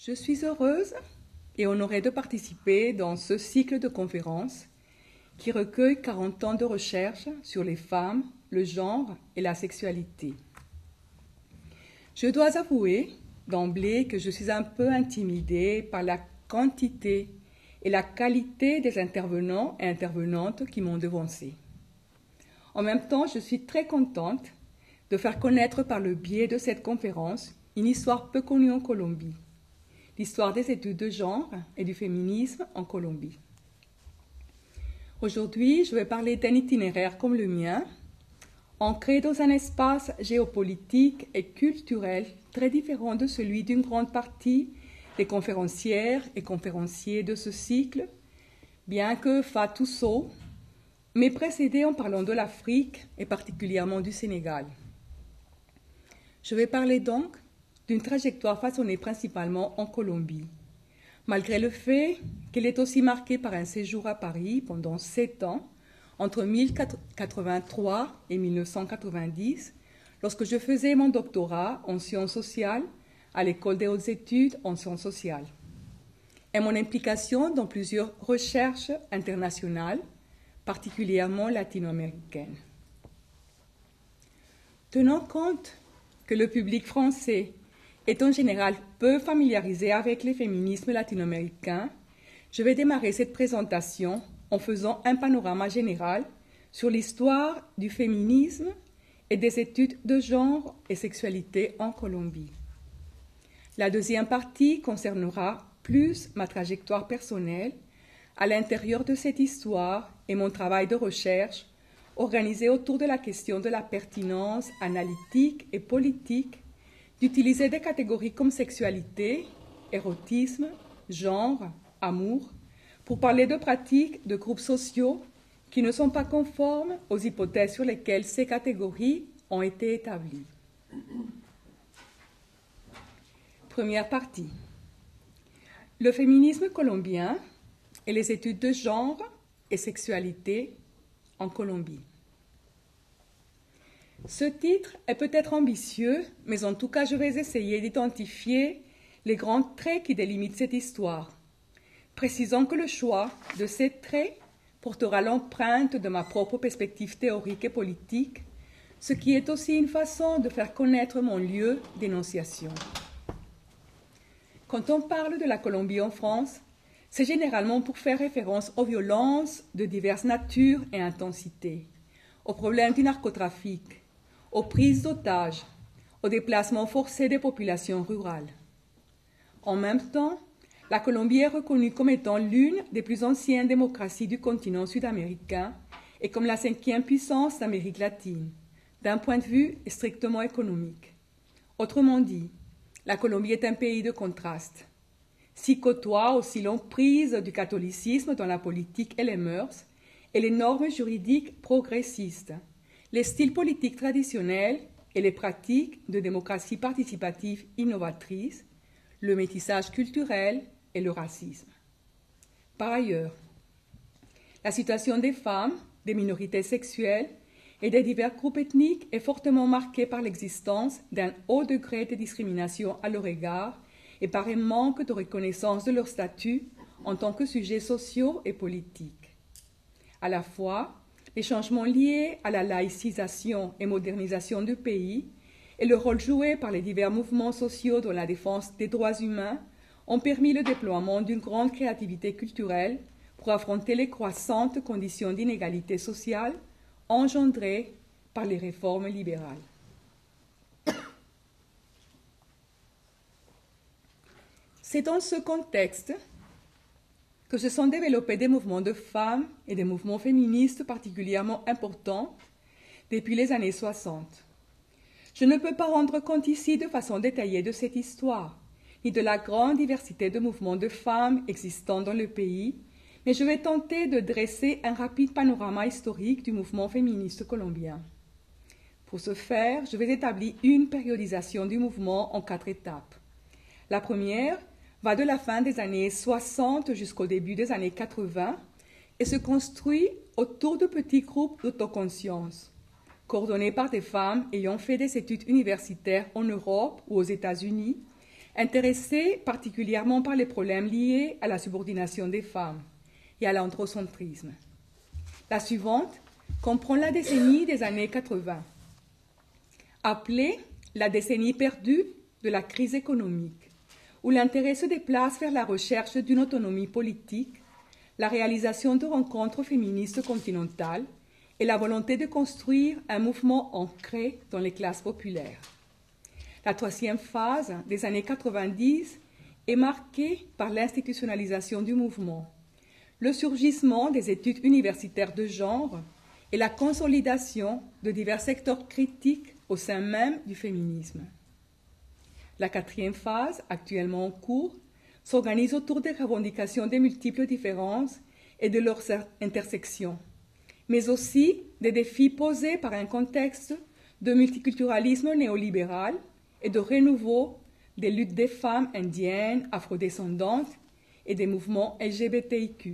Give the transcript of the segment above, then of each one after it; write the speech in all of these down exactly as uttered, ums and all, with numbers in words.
Je suis heureuse et honorée de participer dans ce cycle de conférences qui recueille quarante ans de recherche sur les femmes, le genre et la sexualité. Je dois avouer d'emblée que je suis un peu intimidée par la quantité et la qualité des intervenants et intervenantes qui m'ont devancée. En même temps, je suis très contente de faire connaître par le biais de cette conférence une histoire peu connue en Colombie, l'histoire des études de genre et du féminisme en Colombie. Aujourd'hui, je vais parler d'un itinéraire comme le mien, ancré dans un espace géopolitique et culturel très différent de celui d'une grande partie des conférencières et conférenciers de ce cycle, bien que Fatou Sow m'ait précédé en parlant de l'Afrique et particulièrement du Sénégal. Je vais parler donc d'une trajectoire façonnée principalement en Colombie, malgré le fait qu'elle est aussi marquée par un séjour à Paris pendant sept ans, entre mille neuf cent quatre-vingt-trois et mille neuf cent quatre-vingt-dix, lorsque je faisais mon doctorat en sciences sociales à l'École des hautes études en sciences sociales, et mon implication dans plusieurs recherches internationales, particulièrement latino-américaines. Tenant compte que le public français est en général peu familiarisé avec les féminismes latino-américains, je vais démarrer cette présentation en faisant un panorama général sur l'histoire du féminisme et des études de genre et sexualité en Colombie. La deuxième partie concernera plus ma trajectoire personnelle à l'intérieur de cette histoire et mon travail de recherche organisé autour de la question de la pertinence analytique et politique d'utiliser des catégories comme sexualité, érotisme, genre, amour, pour parler de pratiques de groupes sociaux qui ne sont pas conformes aux hypothèses sur lesquelles ces catégories ont été établies. Première partie. Le féminisme colombien et les études de genre et sexualité en Colombie. Ce titre est peut-être ambitieux, mais en tout cas, je vais essayer d'identifier les grands traits qui délimitent cette histoire, précisant que le choix de ces traits portera l'empreinte de ma propre perspective théorique et politique, ce qui est aussi une façon de faire connaître mon lieu d'énonciation. Quand on parle de la Colombie en France, c'est généralement pour faire référence aux violences de diverses natures et intensités, aux problèmes du narcotrafic, aux prises d'otages, aux déplacements forcés des populations rurales. En même temps, la Colombie est reconnue comme étant l'une des plus anciennes démocraties du continent sud-américain et comme la cinquième puissance d'Amérique latine, d'un point de vue strictement économique. Autrement dit, la Colombie est un pays de contraste. S'y côtoient aussi l'emprise du catholicisme dans la politique et les mœurs, et les normes juridiques progressistes, les styles politiques traditionnels et les pratiques de démocratie participative innovatrice, le métissage culturel et le racisme. Par ailleurs, la situation des femmes, des minorités sexuelles et des divers groupes ethniques est fortement marquée par l'existence d'un haut degré de discrimination à leur égard et par un manque de reconnaissance de leur statut en tant que sujets sociaux et politiques. À la fois, les changements liés à la laïcisation et modernisation du pays et le rôle joué par les divers mouvements sociaux dans la défense des droits humains ont permis le déploiement d'une grande créativité culturelle pour affronter les croissantes conditions d'inégalité sociale engendrées par les réformes libérales. C'est dans ce contexte que se sont développés des mouvements de femmes et des mouvements féministes particulièrement importants depuis les années soixante. Je ne peux pas rendre compte ici de façon détaillée de cette histoire, ni de la grande diversité de mouvements de femmes existants dans le pays, mais je vais tenter de dresser un rapide panorama historique du mouvement féministe colombien. Pour ce faire, je vais établir une périodisation du mouvement en quatre étapes. La première va de la fin des années soixante jusqu'au début des années quatre-vingts et se construit autour de petits groupes d'autoconscience, coordonnés par des femmes ayant fait des études universitaires en Europe ou aux États-Unis, intéressée particulièrement par les problèmes liés à la subordination des femmes et à l'androcentrisme. La suivante comprend la décennie des années quatre-vingts, appelée la décennie perdue de la crise économique, où l'intérêt se déplace vers la recherche d'une autonomie politique, la réalisation de rencontres féministes continentales et la volonté de construire un mouvement ancré dans les classes populaires. La troisième phase des années quatre-vingt-dix est marquée par l'institutionnalisation du mouvement, le surgissement des études universitaires de genre et la consolidation de divers secteurs critiques au sein même du féminisme. La quatrième phase, actuellement en cours, s'organise autour des revendications des multiples différences et de leurs intersections, mais aussi des défis posés par un contexte de multiculturalisme néolibéral et de renouveau des luttes des femmes indiennes, afrodescendantes et des mouvements L G B T I Q.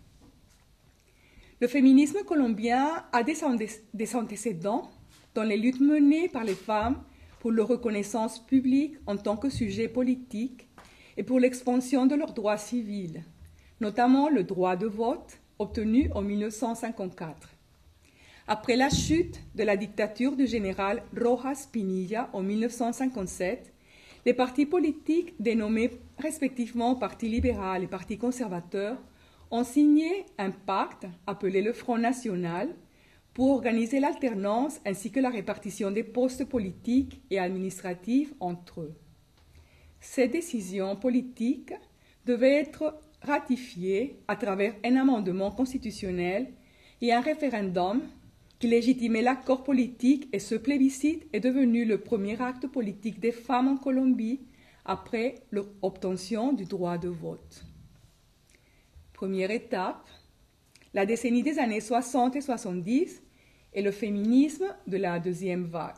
Le féminisme colombien a des antécédents dans les luttes menées par les femmes pour leur reconnaissance publique en tant que sujet politique et pour l'expansion de leurs droits civils, notamment le droit de vote obtenu en mille neuf cent cinquante-quatre. Après la chute de la dictature du général Rojas Pinilla en mille neuf cent cinquante-sept, les partis politiques dénommés respectivement Parti libéral et Parti conservateur ont signé un pacte appelé le Front national pour organiser l'alternance ainsi que la répartition des postes politiques et administratifs entre eux. Ces décisions politiques devaient être ratifiées à travers un amendement constitutionnel et un référendum qui légitimait l'accord politique, et ce plébiscite est devenu le premier acte politique des femmes en Colombie après leur obtention du droit de vote. Première étape, la décennie des années soixante et soixante-dix et le féminisme de la deuxième vague.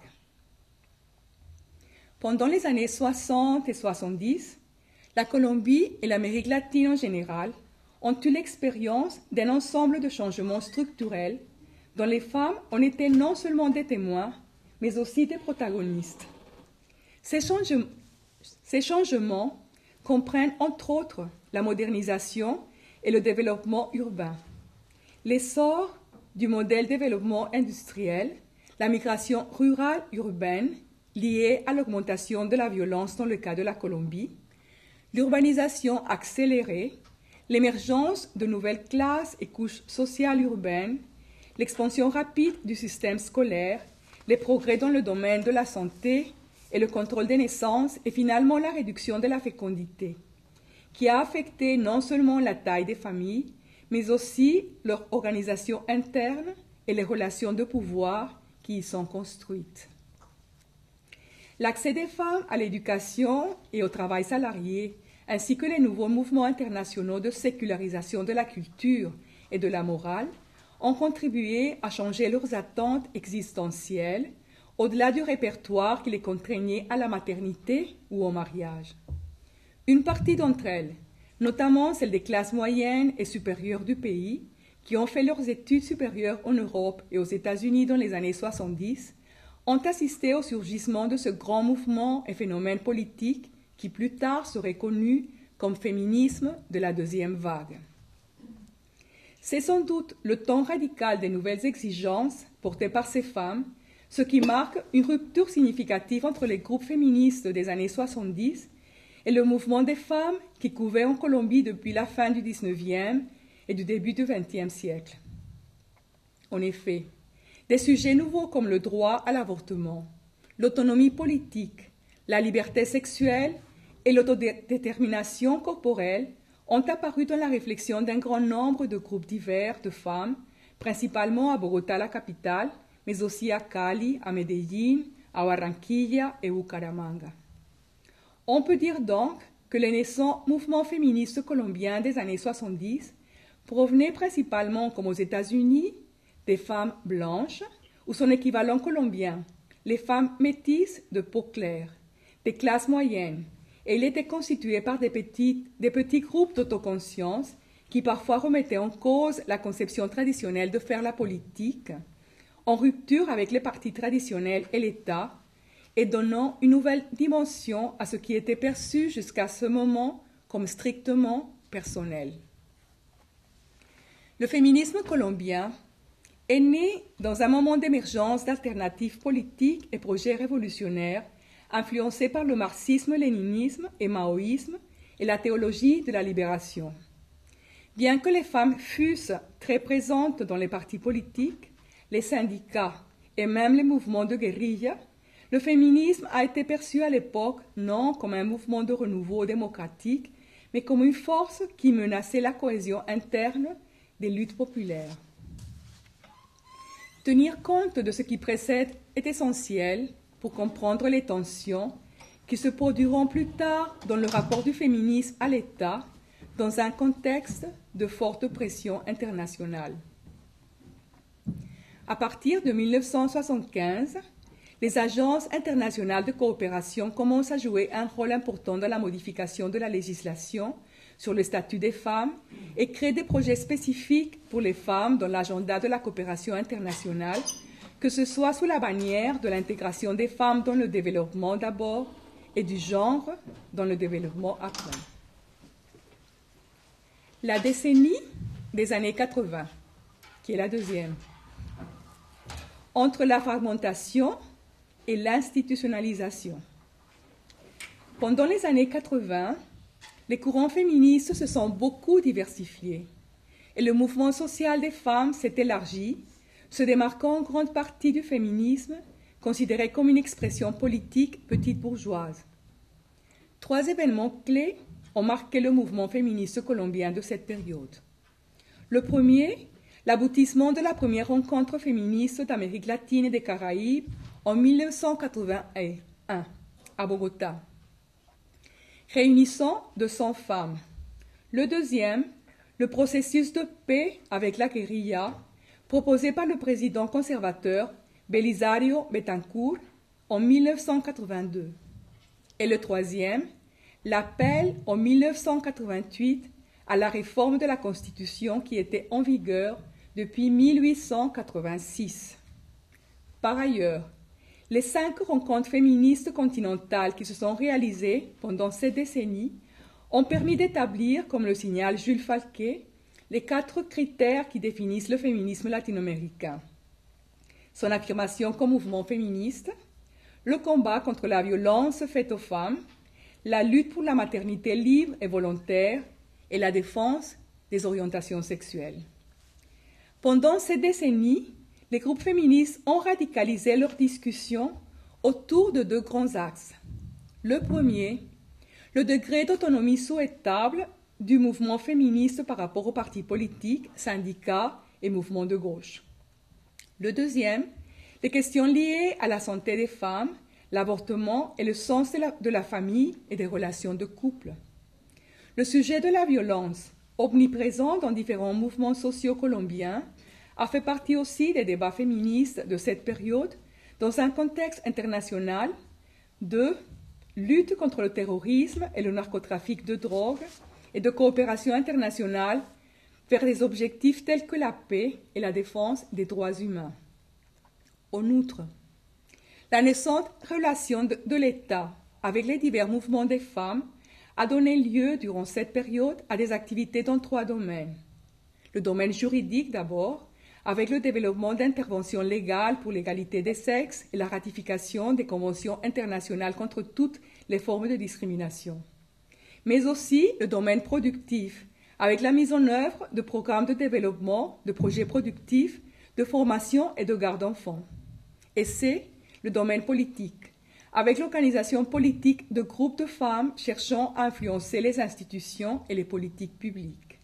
Pendant les années soixante et soixante-dix, la Colombie et l'Amérique latine en général ont eu l'expérience d'un ensemble de changements structurels dont les femmes ont été non seulement des témoins, mais aussi des protagonistes. Ces, change ces changements comprennent entre autres la modernisation et le développement urbain, l'essor du modèle de développement industriel, la migration rurale urbaine liée à l'augmentation de la violence dans le cas de la Colombie, l'urbanisation accélérée, l'émergence de nouvelles classes et couches sociales urbaines, l'expansion rapide du système scolaire, les progrès dans le domaine de la santé et le contrôle des naissances et finalement la réduction de la fécondité, qui a affecté non seulement la taille des familles, mais aussi leur organisation interne et les relations de pouvoir qui y sont construites. L'accès des femmes à l'éducation et au travail salarié, ainsi que les nouveaux mouvements internationaux de sécularisation de la culture et de la morale, ont contribué à changer leurs attentes existentielles au-delà du répertoire qui les contraignait à la maternité ou au mariage. Une partie d'entre elles, notamment celles des classes moyennes et supérieures du pays, qui ont fait leurs études supérieures en Europe et aux États-Unis dans les années soixante-dix, ont assisté au surgissement de ce grand mouvement et phénomène politique qui plus tard serait connu comme féminisme de la deuxième vague. C'est sans doute le ton radical des nouvelles exigences portées par ces femmes, ce qui marque une rupture significative entre les groupes féministes des années soixante-dix et le mouvement des femmes qui couvait en Colombie depuis la fin du dix-neuvième et du début du vingtième siècle. En effet, des sujets nouveaux comme le droit à l'avortement, l'autonomie politique, la liberté sexuelle et l'autodétermination corporelle ont apparu dans la réflexion d'un grand nombre de groupes divers de femmes, principalement à Bogotá, la capitale, mais aussi à Cali, à Medellín, à Barranquilla et Bucaramanga. On peut dire donc que les naissants mouvements féministes colombiens des années soixante-dix provenaient principalement, comme aux États-Unis, des femmes blanches ou son équivalent colombien, les femmes métisses de peau claire, des classes moyennes, et il était constitué par des petits, des petits groupes d'autoconscience qui parfois remettaient en cause la conception traditionnelle de faire la politique, en rupture avec les partis traditionnels et l'État, et donnant une nouvelle dimension à ce qui était perçu jusqu'à ce moment comme strictement personnel. Le féminisme colombien est né dans un moment d'émergence d'alternatives politiques et projets révolutionnaires influencés par le marxisme-léninisme et maoïsme et la théologie de la libération. Bien que les femmes fussent très présentes dans les partis politiques, les syndicats et même les mouvements de guérilla, le féminisme a été perçu à l'époque non comme un mouvement de renouveau démocratique, mais comme une force qui menaçait la cohésion interne des luttes populaires. Tenir compte de ce qui précède est essentiel pour comprendre les tensions qui se produiront plus tard dans le rapport du féminisme à l'État dans un contexte de forte pression internationale. À partir de mille neuf cent soixante-quinze, les agences internationales de coopération commencent à jouer un rôle important dans la modification de la législation sur le statut des femmes et créent des projets spécifiques pour les femmes dans l'agenda de la coopération internationale, que ce soit sous la bannière de l'intégration des femmes dans le développement d'abord et du genre dans le développement après. La décennie des années quatre-vingts, qui est la deuxième, entre la fragmentation et l'institutionnalisation. Pendant les années quatre-vingts, les courants féministes se sont beaucoup diversifiés et le mouvement social des femmes s'est élargi, se démarquant en grande partie du féminisme, considéré comme une expression politique petite bourgeoise. Trois événements clés ont marqué le mouvement féministe colombien de cette période. Le premier, l'aboutissement de la première rencontre féministe d'Amérique latine et des Caraïbes en mille neuf cent quatre-vingt-un à Bogota, réunissant deux cents femmes. Le deuxième, le processus de paix avec la guérilla proposé par le président conservateur Belisario Betancourt en mille neuf cent quatre-vingt-deux. Et le troisième, l'appel en mille neuf cent quatre-vingt-huit à la réforme de la Constitution qui était en vigueur depuis mille huit cent quatre-vingt-six. Par ailleurs, les cinq rencontres féministes continentales qui se sont réalisées pendant cette décennie ont permis d'établir, comme le signale Jules Falquet, les quatre critères qui définissent le féminisme latino-américain. Son affirmation comme mouvement féministe, le combat contre la violence faite aux femmes, la lutte pour la maternité libre et volontaire et la défense des orientations sexuelles. Pendant cette décennie, les groupes féministes ont radicalisé leurs discussions autour de deux grands axes. Le premier, le degré d'autonomie souhaitable du mouvement féministe par rapport aux partis politiques, syndicats et mouvements de gauche. Le deuxième, les questions liées à la santé des femmes, l'avortement et le sens de la, de la famille et des relations de couple. Le sujet de la violence, omniprésent dans différents mouvements sociaux colombiens, a fait partie aussi des débats féministes de cette période dans un contexte international de lutte contre le terrorisme et le narcotrafic de drogue et de coopération internationale vers des objectifs tels que la paix et la défense des droits humains. En outre, la naissante relation de, de l'État avec les divers mouvements des femmes a donné lieu durant cette période à des activités dans trois domaines. Le domaine juridique d'abord, avec le développement d'interventions légales pour l'égalité des sexes et la ratification des conventions internationales contre toutes les formes de discrimination. Mais aussi le domaine productif, avec la mise en œuvre de programmes de développement, de projets productifs, de formation et de garde d'enfants. Et c'est le domaine politique, avec l'organisation politique de groupes de femmes cherchant à influencer les institutions et les politiques publiques.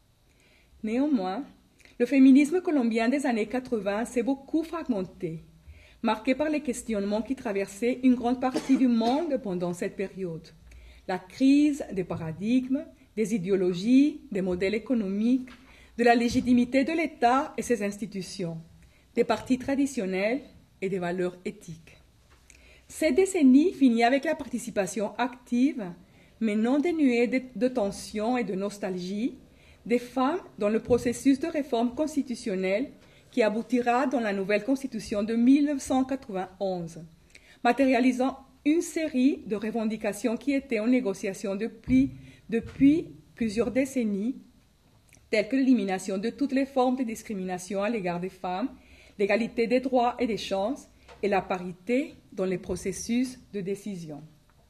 Néanmoins, le féminisme colombien des années quatre-vingts s'est beaucoup fragmenté, marqué par les questionnements qui traversaient une grande partie du monde pendant cette période. La crise des paradigmes, des idéologies, des modèles économiques, de la légitimité de l'État et ses institutions, des partis traditionnels et des valeurs éthiques. Cette décennie finit avec la participation active, mais non dénuée de, de tension et de nostalgie, des femmes dans le processus de réforme constitutionnelle qui aboutira dans la nouvelle Constitution de mille neuf cent quatre-vingt-onze, matérialisant une série de revendications qui étaient en négociation depuis, depuis plusieurs décennies, telles que l'élimination de toutes les formes de discrimination à l'égard des femmes, l'égalité des droits et des chances et la parité dans les processus de décision.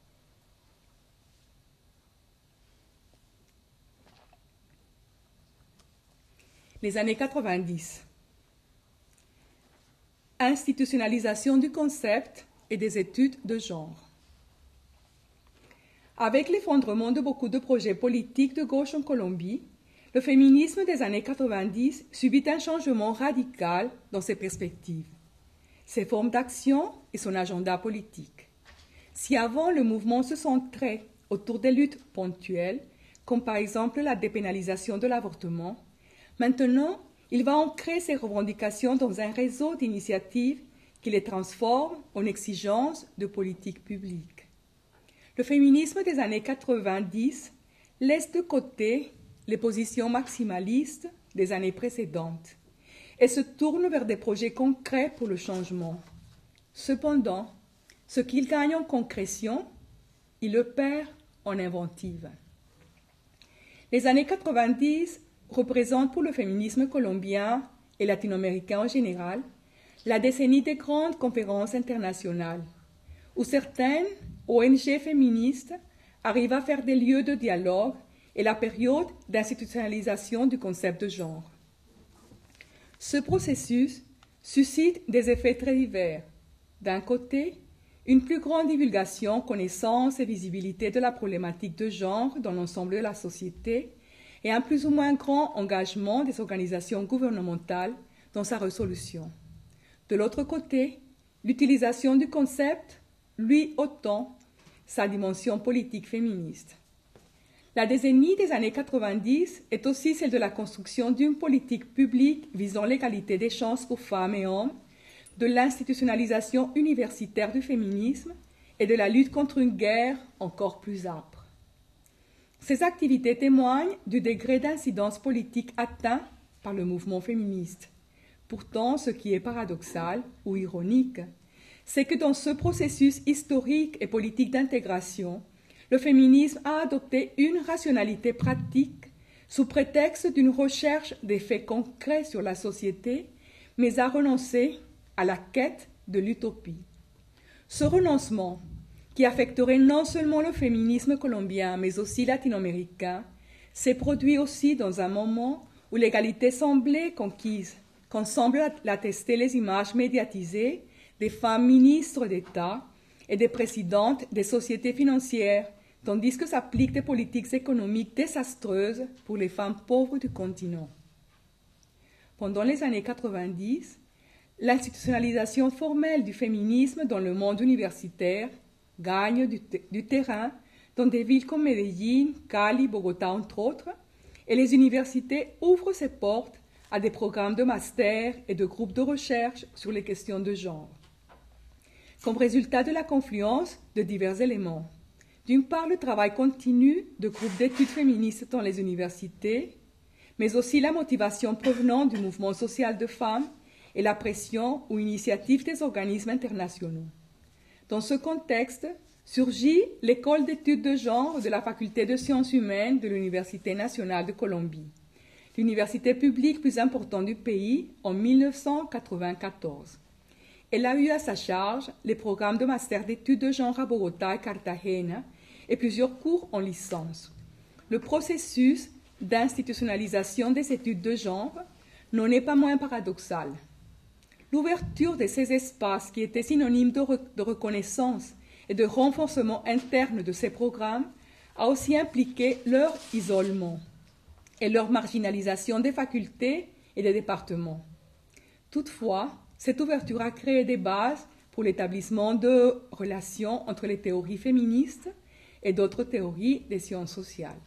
Les années quatre-vingt-dix. Institutionnalisation du concept et des études de genre. Avec l'effondrement de beaucoup de projets politiques de gauche en Colombie, le féminisme des années quatre-vingt-dix subit un changement radical dans ses perspectives, ses formes d'action et son agenda politique. Si avant le mouvement se centrait autour des luttes ponctuelles, comme par exemple la dépénalisation de l'avortement, maintenant, il va ancrer ses revendications dans un réseau d'initiatives qui les transforme en exigences de politique publique. Le féminisme des années quatre-vingt-dix laisse de côté les positions maximalistes des années précédentes et se tourne vers des projets concrets pour le changement. Cependant, ce qu'il gagne en concrétion, il le perd en inventive. Les années quatre-vingt-dix représente pour le féminisme colombien et latino-américain en général la décennie des grandes conférences internationales, où certaines O N G féministes arrivent à faire des lieux de dialogue et la période d'institutionnalisation du concept de genre. Ce processus suscite des effets très divers. D'un côté, une plus grande divulgation, connaissance et visibilité de la problématique de genre dans l'ensemble de la société, et un plus ou moins grand engagement des organisations gouvernementales dans sa résolution. De l'autre côté, l'utilisation du concept, lui autant, sa dimension politique féministe. La décennie des années quatre-vingt-dix est aussi celle de la construction d'une politique publique visant l'égalité des chances pour femmes et hommes, de l'institutionnalisation universitaire du féminisme et de la lutte contre une guerre encore plus âpre. Ces activités témoignent du degré d'incidence politique atteint par le mouvement féministe. Pourtant, ce qui est paradoxal ou ironique, c'est que dans ce processus historique et politique d'intégration, le féminisme a adopté une rationalité pratique sous prétexte d'une recherche d'effets concrets sur la société, mais a renoncé à la quête de l'utopie. Ce renoncement, qui affecterait non seulement le féminisme colombien, mais aussi latino-américain, s'est produit aussi dans un moment où l'égalité semblait conquise, comme semblent l'attester les images médiatisées des femmes ministres d'État et des présidentes des sociétés financières, tandis que s'appliquent des politiques économiques désastreuses pour les femmes pauvres du continent. Pendant les années quatre-vingt-dix, l'institutionnalisation formelle du féminisme dans le monde universitaire gagne du, du terrain dans des villes comme Medellín, Cali, Bogota, entre autres, et les universités ouvrent ses portes à des programmes de master et de groupes de recherche sur les questions de genre. Comme résultat de la confluence de divers éléments, d'une part le travail continu de groupes d'études féministes dans les universités, mais aussi la motivation provenant du mouvement social de femmes et la pression ou initiative des organismes internationaux. Dans ce contexte, surgit l'école d'études de genre de la faculté de sciences humaines de l'Université nationale de Colombie, l'université publique plus importante du pays en mille neuf cent quatre-vingt-quatorze. Elle a eu à sa charge les programmes de master d'études de genre à Bogota et Cartagena et plusieurs cours en licence. Le processus d'institutionnalisation des études de genre n'en est pas moins paradoxal. L'ouverture de ces espaces qui étaient synonymes de, re- de reconnaissance et de renforcement interne de ces programmes a aussi impliqué leur isolement et leur marginalisation des facultés et des départements. Toutefois, cette ouverture a créé des bases pour l'établissement de relations entre les théories féministes et d'autres théories des sciences sociales.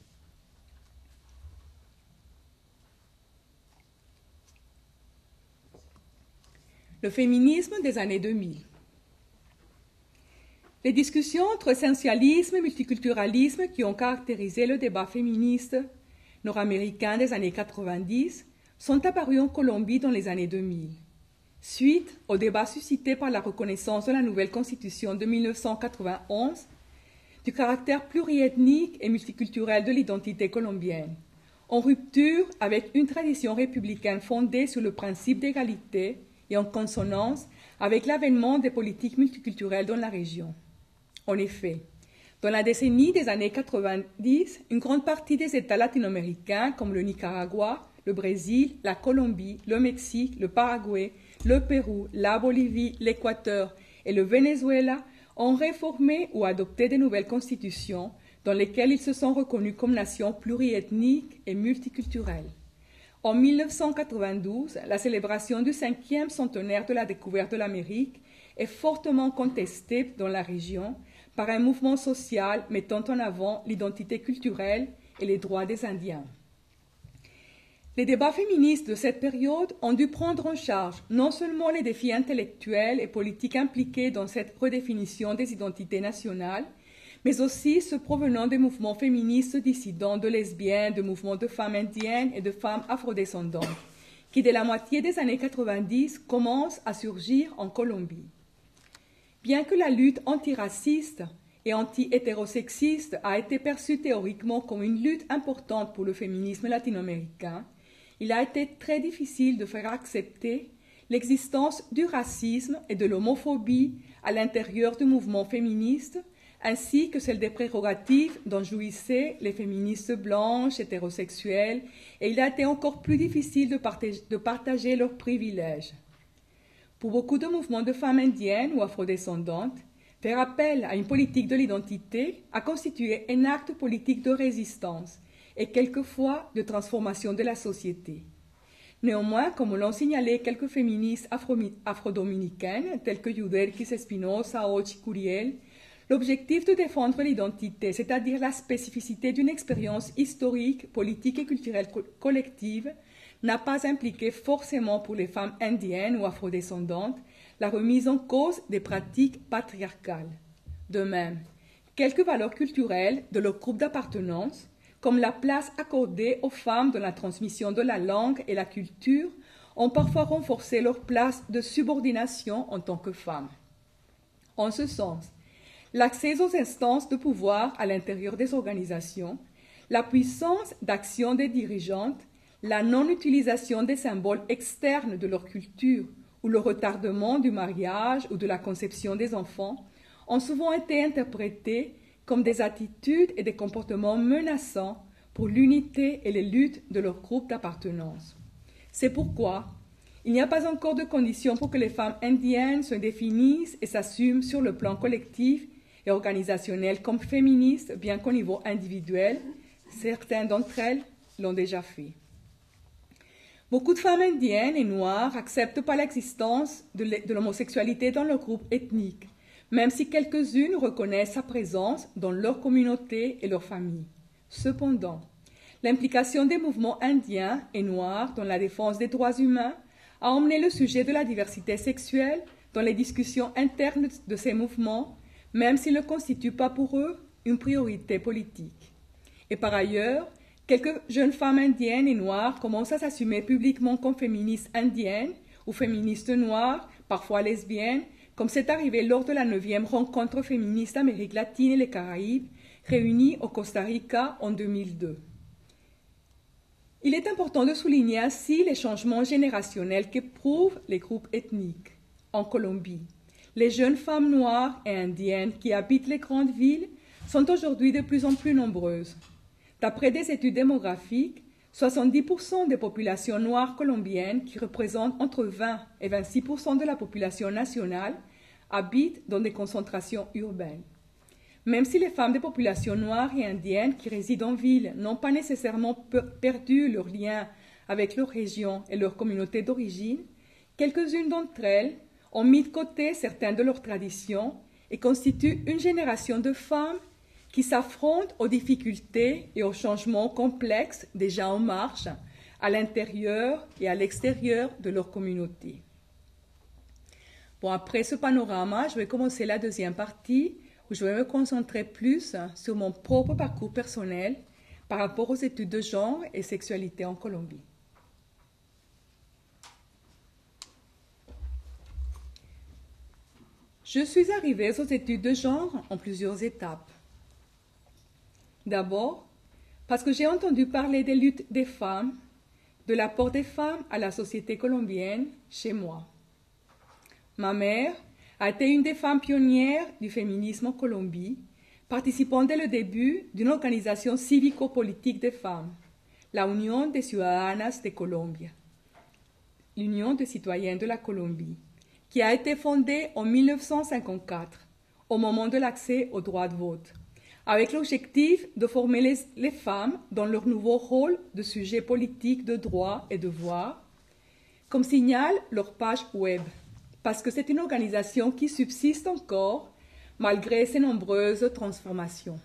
Le féminisme des années deux mille. Les discussions entre essentialisme et multiculturalisme qui ont caractérisé le débat féministe nord-américain des années quatre-vingt-dix sont apparues en Colombie dans les années deux mille. suite au débat suscité par la reconnaissance de la nouvelle Constitution de mille neuf cent quatre-vingt-onze du caractère pluriethnique et multiculturel de l'identité colombienne, en rupture avec une tradition républicaine fondée sur le principe d'égalité et en consonance avec l'avènement des politiques multiculturelles dans la région. En effet, dans la décennie des années quatre-vingt-dix, une grande partie des États latino-américains comme le Nicaragua, le Brésil, la Colombie, le Mexique, le Paraguay, le Pérou, la Bolivie, l'Équateur et le Venezuela ont réformé ou adopté de nouvelles constitutions dans lesquelles ils se sont reconnus comme nations pluriethniques et multiculturelles. En mille neuf cent quatre-vingt-douze, la célébration du cinquième centenaire de la découverte de l'Amérique est fortement contestée dans la région par un mouvement social mettant en avant l'identité culturelle et les droits des Indiens. Les débats féministes de cette période ont dû prendre en charge non seulement les défis intellectuels et politiques impliqués dans cette redéfinition des identités nationales, mais aussi ceux provenant des mouvements féministes dissidents de lesbiennes, de mouvements de femmes indiennes et de femmes afrodescendantes, qui dès la moitié des années quatre-vingt-dix commencent à surgir en Colombie. Bien que la lutte antiraciste et anti-hétérosexiste a été perçue théoriquement comme une lutte importante pour le féminisme latino-américain, il a été très difficile de faire accepter l'existence du racisme et de l'homophobie à l'intérieur du mouvement féministe, ainsi que celle des prérogatives dont jouissaient les féministes blanches, hétérosexuelles, et il a été encore plus difficile de partager, de partager leurs privilèges. Pour beaucoup de mouvements de femmes indiennes ou afrodescendantes, faire appel à une politique de l'identité a constitué un acte politique de résistance et quelquefois de transformation de la société. Néanmoins, comme l'ont signalé quelques féministes afro-dominicaines, telles que Yudelkis Espinosa ou Chicuriel, l'objectif de défendre l'identité, c'est-à-dire la spécificité d'une expérience historique, politique et culturelle co- collective, n'a pas impliqué forcément pour les femmes indiennes ou afrodescendantes la remise en cause des pratiques patriarcales. De même, quelques valeurs culturelles de leur groupe d'appartenance, comme la place accordée aux femmes dans la transmission de la langue et la culture, ont parfois renforcé leur place de subordination en tant que femmes. En ce sens, l'accès aux instances de pouvoir à l'intérieur des organisations, la puissance d'action des dirigeantes, la non-utilisation des symboles externes de leur culture ou le retardement du mariage ou de la conception des enfants ont souvent été interprétés comme des attitudes et des comportements menaçants pour l'unité et les luttes de leur groupe d'appartenance. C'est pourquoi il n'y a pas encore de conditions pour que les femmes indiennes se définissent et s'assument sur le plan collectif et organisationnel comme féministes, bien qu'au niveau individuel, certaines d'entre elles l'ont déjà fait. Beaucoup de femmes indiennes et noires n'acceptent pas l'existence de l'homosexualité dans leur groupe ethnique, même si quelques-unes reconnaissent sa présence dans leur communauté et leur famille. Cependant, l'implication des mouvements indiens et noirs dans la défense des droits humains a emmené le sujet de la diversité sexuelle dans les discussions internes de ces mouvements, même s'il ne constitue pas pour eux une priorité politique. Et par ailleurs, quelques jeunes femmes indiennes et noires commencent à s'assumer publiquement comme féministes indiennes ou féministes noires, parfois lesbiennes, comme c'est arrivé lors de la neuvième rencontre féministe Amérique latine et les Caraïbes, réunie au Costa Rica en deux mille deux. Il est important de souligner ainsi les changements générationnels qu'éprouvent les groupes ethniques. En Colombie, les jeunes femmes noires et indiennes qui habitent les grandes villes sont aujourd'hui de plus en plus nombreuses. D'après des études démographiques, soixante-dix pour cent des populations noires colombiennes, qui représentent entre vingt et vingt-six pour cent de la population nationale, habitent dans des concentrations urbaines. Même si les femmes des populations noires et indiennes qui résident en ville n'ont pas nécessairement perdu leur lien avec leur région et leur communauté d'origine, quelques-unes d'entre elles ont mis de côté certaines de leurs traditions et constituent une génération de femmes qui s'affrontent aux difficultés et aux changements complexes déjà en marche à l'intérieur et à l'extérieur de leur communauté. Bon, après ce panorama, je vais commencer la deuxième partie où je vais me concentrer plus sur mon propre parcours personnel par rapport aux études de genre et sexualité en Colombie. Je suis arrivée aux études de genre en plusieurs étapes. D'abord, parce que j'ai entendu parler des luttes des femmes, de l'apport des femmes à la société colombienne chez moi. Ma mère a été une des femmes pionnières du féminisme en Colombie, participant dès le début d'une organisation civico-politique des femmes, la Unión de Ciudadanas de Colombia, l'Union des citoyennes de la Colombie, qui a été fondée en mille neuf cent cinquante-quatre, au moment de l'accès au droit de vote, avec l'objectif de former les, les femmes dans leur nouveau rôle de sujet politique de droit et devoir, comme signale leur page web, parce que c'est une organisation qui subsiste encore malgré ses nombreuses transformations.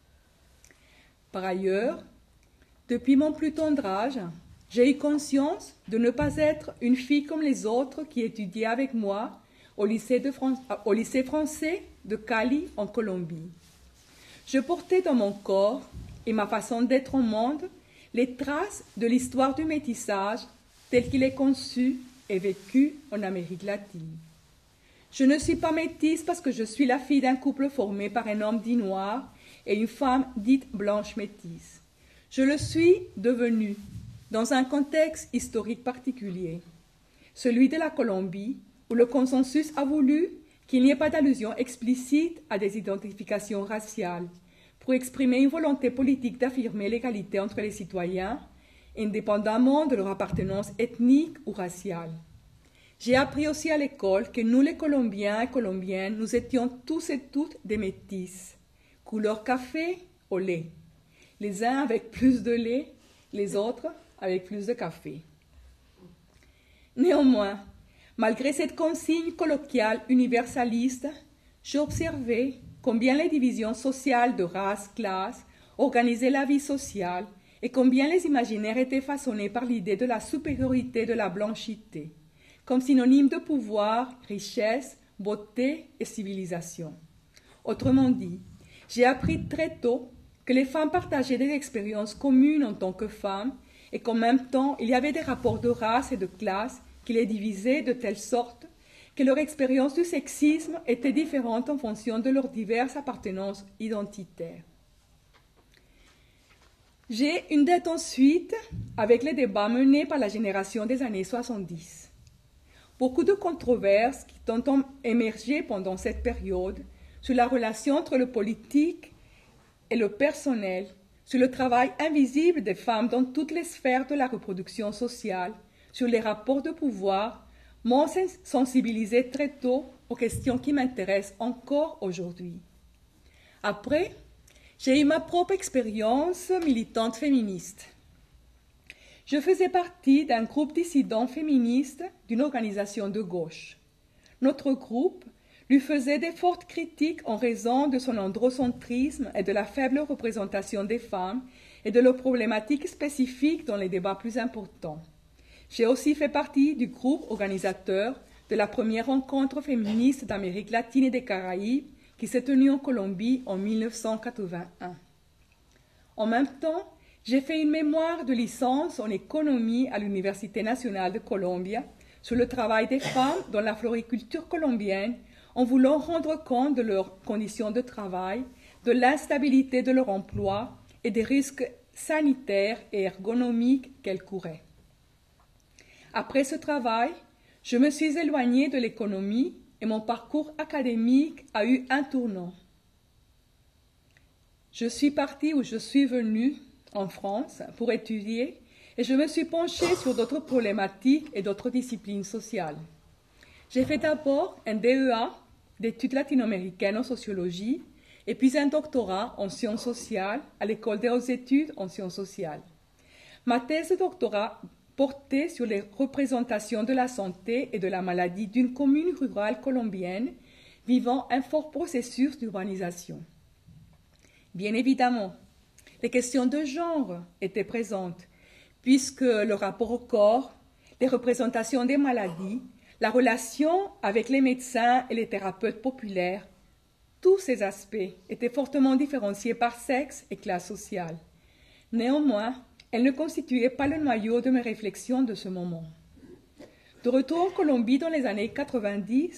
Par ailleurs, depuis mon plus tendre âge, j'ai eu conscience de ne pas être une fille comme les autres qui étudiaient avec moi au lycée, de Fran- au lycée français de Cali en Colombie. Je portais dans mon corps et ma façon d'être au monde les traces de l'histoire du métissage tel qu'il est conçu et vécu en Amérique latine. Je ne suis pas métisse parce que je suis la fille d'un couple formé par un homme dit noir et une femme dite blanche métisse. Je le suis devenue dans un contexte historique particulier, celui de la Colombie, où le consensus a voulu qu'il n'y ait pas d'allusion explicite à des identifications raciales, pour exprimer une volonté politique d'affirmer l'égalité entre les citoyens, indépendamment de leur appartenance ethnique ou raciale. J'ai appris aussi à l'école que nous, les Colombiens et Colombiennes, nous étions tous et toutes des métis, couleur café au lait, les uns avec plus de lait, les autres avec plus de café. Néanmoins, malgré cette consigne colloquiale universaliste, j'ai observé combien les divisions sociales de race, classe organisaient la vie sociale et combien les imaginaires étaient façonnés par l'idée de la supériorité de la blanchité, comme synonyme de pouvoir, richesse, beauté et civilisation. Autrement dit, j'ai appris très tôt que les femmes partageaient des expériences communes en tant que femmes et qu'en même temps, il y avait des rapports de race et de classe qui les divisaient de telle sorte que leur expérience du sexisme était différente en fonction de leurs diverses appartenances identitaires. J'ai une dette ensuite avec les débats menés par la génération des années soixante-dix. Beaucoup de controverses qui ont émergé pendant cette période sur la relation entre le politique et le personnel, sur le travail invisible des femmes dans toutes les sphères de la reproduction sociale, sur les rapports de pouvoir, m'ont sensibilisé très tôt aux questions qui m'intéressent encore aujourd'hui. Après, j'ai eu ma propre expérience militante féministe. Je faisais partie d'un groupe dissidents féministes d'une organisation de gauche. Notre groupe lui faisait de fortes critiques en raison de son androcentrisme et de la faible représentation des femmes et de leurs problématiques spécifiques dans les débats plus importants. J'ai aussi fait partie du groupe organisateur de la première rencontre féministe d'Amérique latine et des Caraïbes qui s'est tenue en Colombie en mille neuf cent quatre-vingt-un. En même temps, j'ai fait une mémoire de licence en économie à l'Université nationale de Colombia sur le travail des femmes dans la floriculture colombienne en voulant rendre compte de leurs conditions de travail, de l'instabilité de leur emploi et des risques sanitaires et ergonomiques qu'elles couraient. Après ce travail, je me suis éloignée de l'économie et mon parcours académique a eu un tournant. Je suis partie où je suis venue, en France, pour étudier et je me suis penchée sur d'autres problématiques et d'autres disciplines sociales. J'ai fait d'abord un D E A d'études latino-américaines en sociologie et puis un doctorat en sciences sociales à l'École des hautes études en sciences sociales. Ma thèse de doctorat portait sur les représentations de la santé et de la maladie d'une commune rurale colombienne vivant un fort processus d'urbanisation. Bien évidemment, les questions de genre étaient présentes, puisque le rapport au corps, les représentations des maladies, la relation avec les médecins et les thérapeutes populaires, tous ces aspects étaient fortement différenciés par sexe et classe sociale. Néanmoins, elles ne constituaient pas le noyau de mes réflexions de ce moment. De retour en Colombie dans les années quatre-vingt-dix,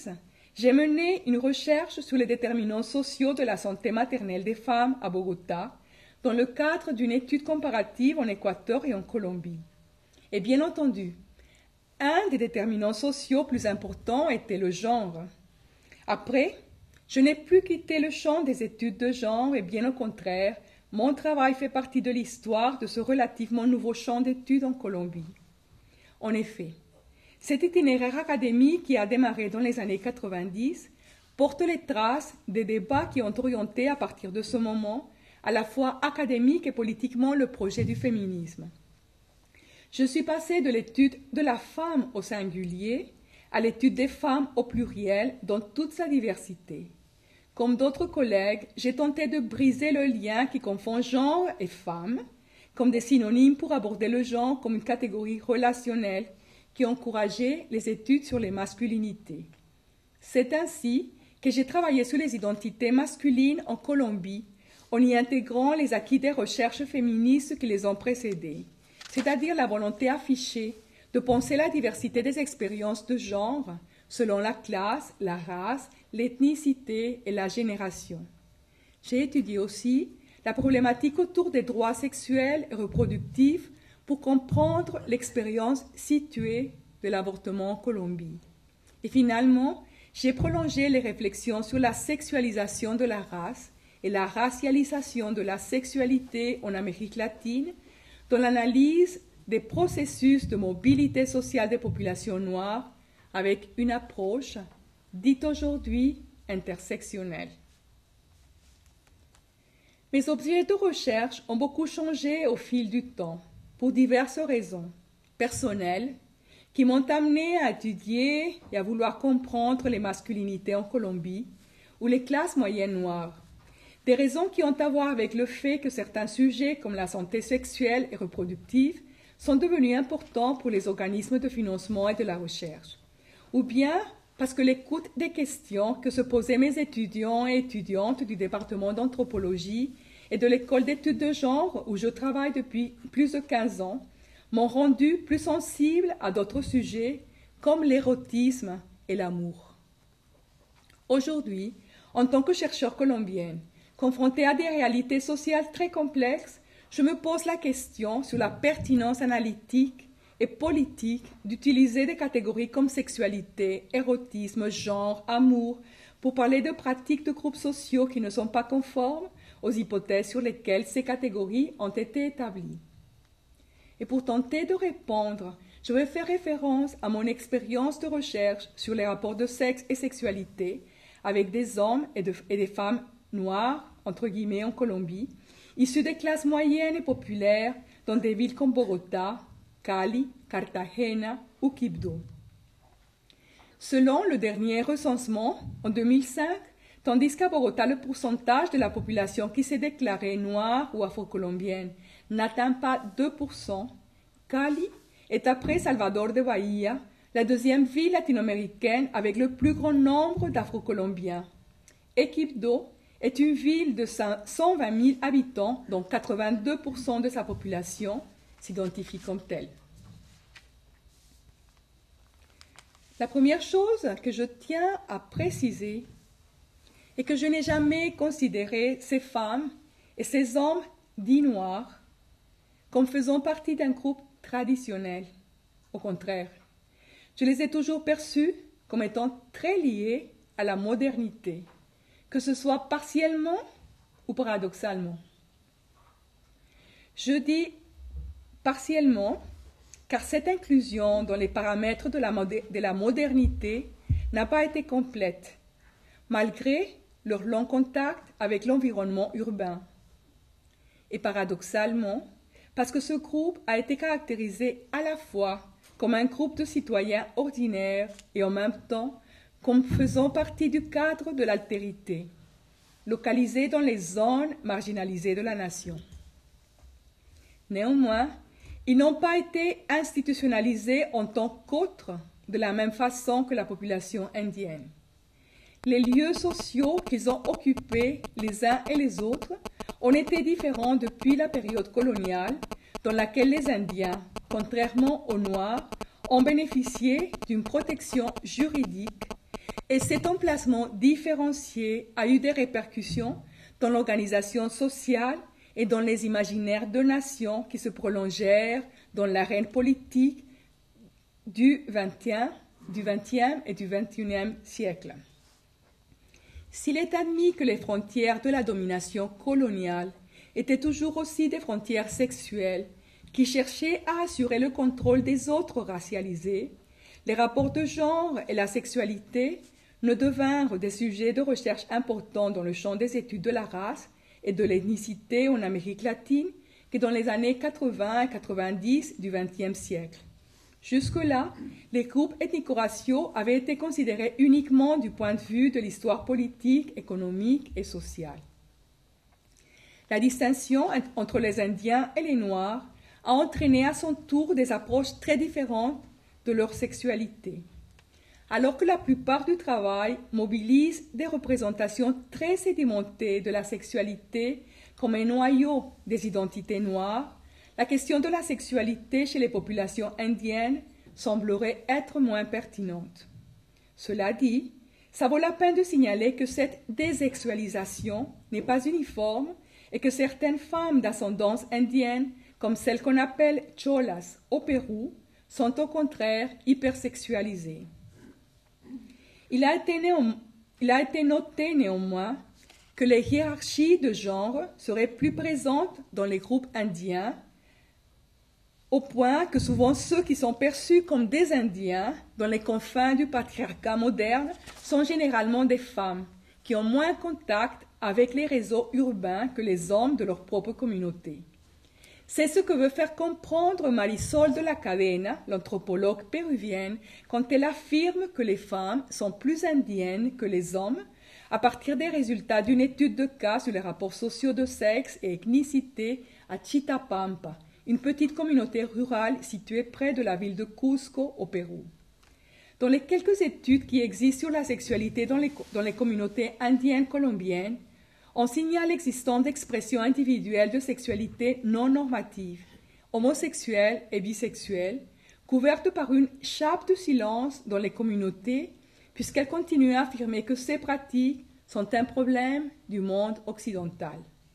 j'ai mené une recherche sur les déterminants sociaux de la santé maternelle des femmes à Bogota, dans le cadre d'une étude comparative en Équateur et en Colombie. Et bien entendu, un des déterminants sociaux plus importants était le genre. Après, je n'ai plus quitté le champ des études de genre et bien au contraire, mon travail fait partie de l'histoire de ce relativement nouveau champ d'études en Colombie. En effet, cet itinéraire académique qui a démarré dans les années quatre-vingt-dix porte les traces des débats qui ont orienté à partir de ce moment à la fois académique et politiquement le projet du féminisme. Je suis passée de l'étude de la femme au singulier à l'étude des femmes au pluriel dans toute sa diversité. Comme d'autres collègues, j'ai tenté de briser le lien qui confond genre et femme comme des synonymes pour aborder le genre comme une catégorie relationnelle qui encourageait les études sur les masculinités. C'est ainsi que j'ai travaillé sur les identités masculines en Colombie en y intégrant les acquis des recherches féministes qui les ont précédées, c'est-à-dire la volonté affichée de penser la diversité des expériences de genre selon la classe, la race, l'ethnicité et la génération. J'ai étudié aussi la problématique autour des droits sexuels et reproductifs pour comprendre l'expérience située de l'avortement en Colombie. Et finalement, j'ai prolongé les réflexions sur la sexualisation de la race et la racialisation de la sexualité en Amérique latine dans l'analyse des processus de mobilité sociale des populations noires avec une approche dite aujourd'hui intersectionnelle. Mes objets de recherche ont beaucoup changé au fil du temps, pour diverses raisons personnelles qui m'ont amené à étudier et à vouloir comprendre les masculinités en Colombie ou les classes moyennes noires. Des raisons qui ont à voir avec le fait que certains sujets comme la santé sexuelle et reproductive sont devenus importants pour les organismes de financement et de la recherche. Ou bien parce que l'écoute des questions que se posaient mes étudiants et étudiantes du département d'anthropologie et de l'école d'études de genre où je travaille depuis plus de quinze ans m'ont rendu plus sensible à d'autres sujets comme l'érotisme et l'amour. Aujourd'hui, en tant que chercheure colombienne, confrontée à des réalités sociales très complexes, je me pose la question sur la pertinence analytique et politique d'utiliser des catégories comme sexualité, érotisme, genre, amour, pour parler de pratiques de groupes sociaux qui ne sont pas conformes aux hypothèses sur lesquelles ces catégories ont été établies. Et pour tenter de répondre, je vais faire référence à mon expérience de recherche sur les rapports de sexe et sexualité avec des hommes et, de, et des femmes noires, entre guillemets, en Colombie, issus des classes moyennes et populaires dans des villes comme Bogota, Cali, Cartagena ou Quibdó. Selon le dernier recensement, en deux mille cinq, tandis qu'à Bogota, le pourcentage de la population qui s'est déclarée noire ou afro-colombienne n'atteint pas deux pour cent, Cali est après Salvador de Bahia la deuxième ville latino-américaine avec le plus grand nombre d'afro-colombiens. Et Quibdó est une ville de cent vingt mille habitants, dont quatre-vingt-deux pour cent de sa population s'identifie comme telle. La première chose que je tiens à préciser est que je n'ai jamais considéré ces femmes et ces hommes dits noirs comme faisant partie d'un groupe traditionnel. Au contraire, je les ai toujours perçus comme étant très liés à la modernité, que ce soit partiellement ou paradoxalement. Je dis partiellement car cette inclusion dans les paramètres de la, de la modernité n'a pas été complète, malgré leur long contact avec l'environnement urbain. Et paradoxalement, parce que ce groupe a été caractérisé à la fois comme un groupe de citoyens ordinaires et en même temps comme faisant partie du cadre de l'altérité, localisé dans les zones marginalisées de la nation. Néanmoins, ils n'ont pas été institutionnalisés en tant qu'autres de la même façon que la population indienne. Les lieux sociaux qu'ils ont occupés les uns et les autres ont été différents depuis la période coloniale dans laquelle les Indiens, contrairement aux Noirs, ont bénéficié d'une protection juridique et cet emplacement différencié a eu des répercussions dans l'organisation sociale et dans les imaginaires de nations qui se prolongèrent dans l'arène politique du vingtième, du vingtième et du vingt et unième siècle. S'il est admis que les frontières de la domination coloniale étaient toujours aussi des frontières sexuelles qui cherchaient à assurer le contrôle des autres racialisés, les rapports de genre et la sexualité ne devinrent des sujets de recherche importants dans le champ des études de la race et de l'ethnicité en Amérique latine que dans les années quatre-vingts et quatre-vingt-dix du vingtième siècle. Jusque-là, les groupes ethnico-raciaux avaient été considérés uniquement du point de vue de l'histoire politique, économique et sociale. La distinction entre les Indiens et les Noirs a entraîné à son tour des approches très différentes de leur sexualité. Alors que la plupart du travail mobilise des représentations très sédimentées de la sexualité comme un noyau des identités noires, la question de la sexualité chez les populations indiennes semblerait être moins pertinente. Cela dit, ça vaut la peine de signaler que cette désexualisation n'est pas uniforme et que certaines femmes d'ascendance indienne, comme celles qu'on appelle cholas au Pérou, sont au contraire hypersexualisées. Il a été, néan... Il a été noté néanmoins que les hiérarchies de genre seraient plus présentes dans les groupes indiens, au point que souvent ceux qui sont perçus comme des Indiens dans les confins du patriarcat moderne sont généralement des femmes qui ont moins contact avec les réseaux urbains que les hommes de leur propre communauté. C'est ce que veut faire comprendre Marisol de la Cadena, l'anthropologue péruvienne, quand elle affirme que les femmes sont plus indiennes que les hommes à partir des résultats d'une étude de cas sur les rapports sociaux de sexe et ethnicité à Chitapampa, une petite communauté rurale située près de la ville de Cusco au Pérou. Dans les quelques études qui existent sur la sexualité dans les, dans les communautés indiennes colombiennes, on signale l'existence d'expressions individuelles de sexualité non normative, homosexuelles et bisexuelles, couvertes par une chape de silence dans les communautés, puisqu'elles continuent à affirmer que ces pratiques sont un problème du monde occidental.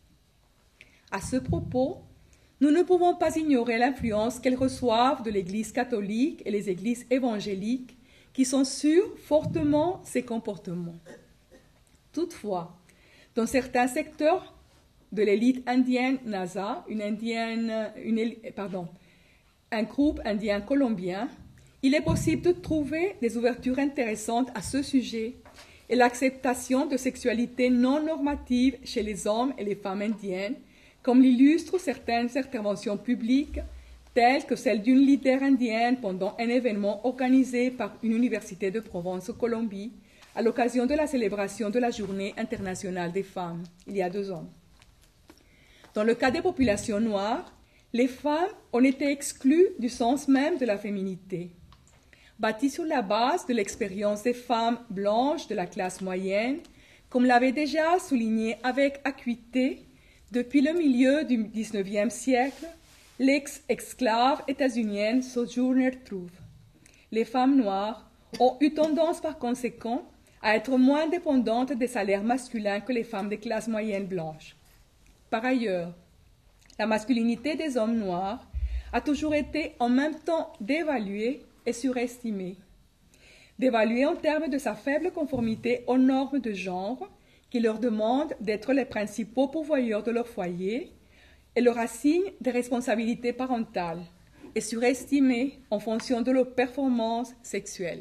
À ce propos, nous ne pouvons pas ignorer l'influence qu'elles reçoivent de l'Église catholique et les églises évangéliques, qui censurent fortement ces comportements. Toutefois, dans certains secteurs de l'élite indienne Nasa, une indienne, une, pardon, un groupe indien colombien, il est possible de trouver des ouvertures intéressantes à ce sujet et l'acceptation de sexualité non normative chez les hommes et les femmes indiennes, comme l'illustrent certaines interventions publiques, telles que celle d'une leader indienne pendant un événement organisé par une université de Provence, Colombie, à l'occasion de la célébration de la Journée internationale des femmes, il y a deux ans. Dans le cas des populations noires, les femmes ont été exclues du sens même de la féminité. Bâties sur la base de l'expérience des femmes blanches de la classe moyenne, comme l'avait déjà souligné avec acuité depuis le milieu du dix-neuvième siècle, l'ex-esclave états-unienne Sojourner Truth. Les femmes noires ont eu tendance par conséquent à être moins dépendantes des salaires masculins que les femmes des classes moyennes blanches. Par ailleurs, la masculinité des hommes noirs a toujours été en même temps dévaluée et surestimée. Dévaluée en termes de sa faible conformité aux normes de genre qui leur demandent d'être les principaux pourvoyeurs de leur foyer et leur assignent des responsabilités parentales, et surestimée en fonction de leurs performances sexuelles.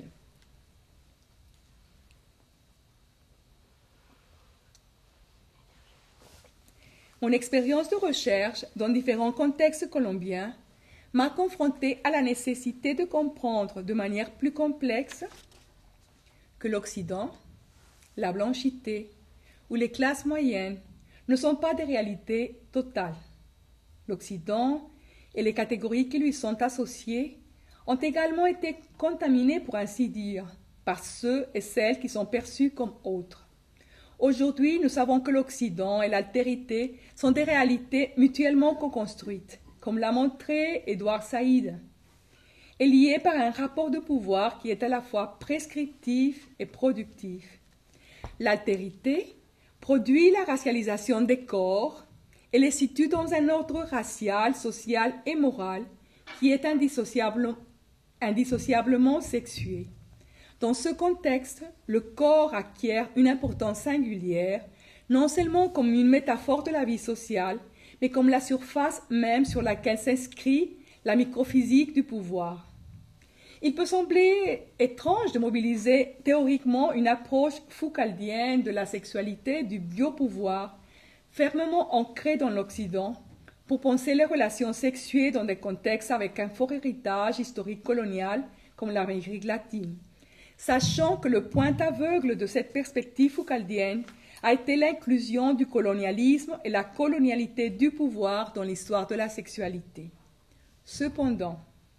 Mon expérience de recherche dans différents contextes colombiens m'a confrontée à la nécessité de comprendre de manière plus complexe que l'Occident, la blanchité ou les classes moyennes ne sont pas des réalités totales. L'Occident et les catégories qui lui sont associées ont également été contaminés, pour ainsi dire, par ceux et celles qui sont perçus comme autres. Aujourd'hui, nous savons que l'Occident et l'altérité sont des réalités mutuellement co-construites, comme l'a montré Edouard Saïd. est liée par un rapport de pouvoir qui est à la fois prescriptif et productif. L'altérité produit la racialisation des corps et les situe dans un ordre racial, social et moral qui est indissociable, indissociablement sexué. Dans ce contexte, le corps acquiert une importance singulière, non seulement comme une métaphore de la vie sociale, mais comme la surface même sur laquelle s'inscrit la microphysique du pouvoir. Il peut sembler étrange de mobiliser théoriquement une approche foucaldienne de la sexualité, du biopouvoir, fermement ancrée dans l'Occident, pour penser les relations sexuées dans des contextes avec un fort héritage historique colonial comme l'Amérique latine, sachant que le point aveugle de cette perspective foucaldienne a été l'inclusion du colonialisme et la colonialité du pouvoir dans l'histoire de la sexualité. Cependant,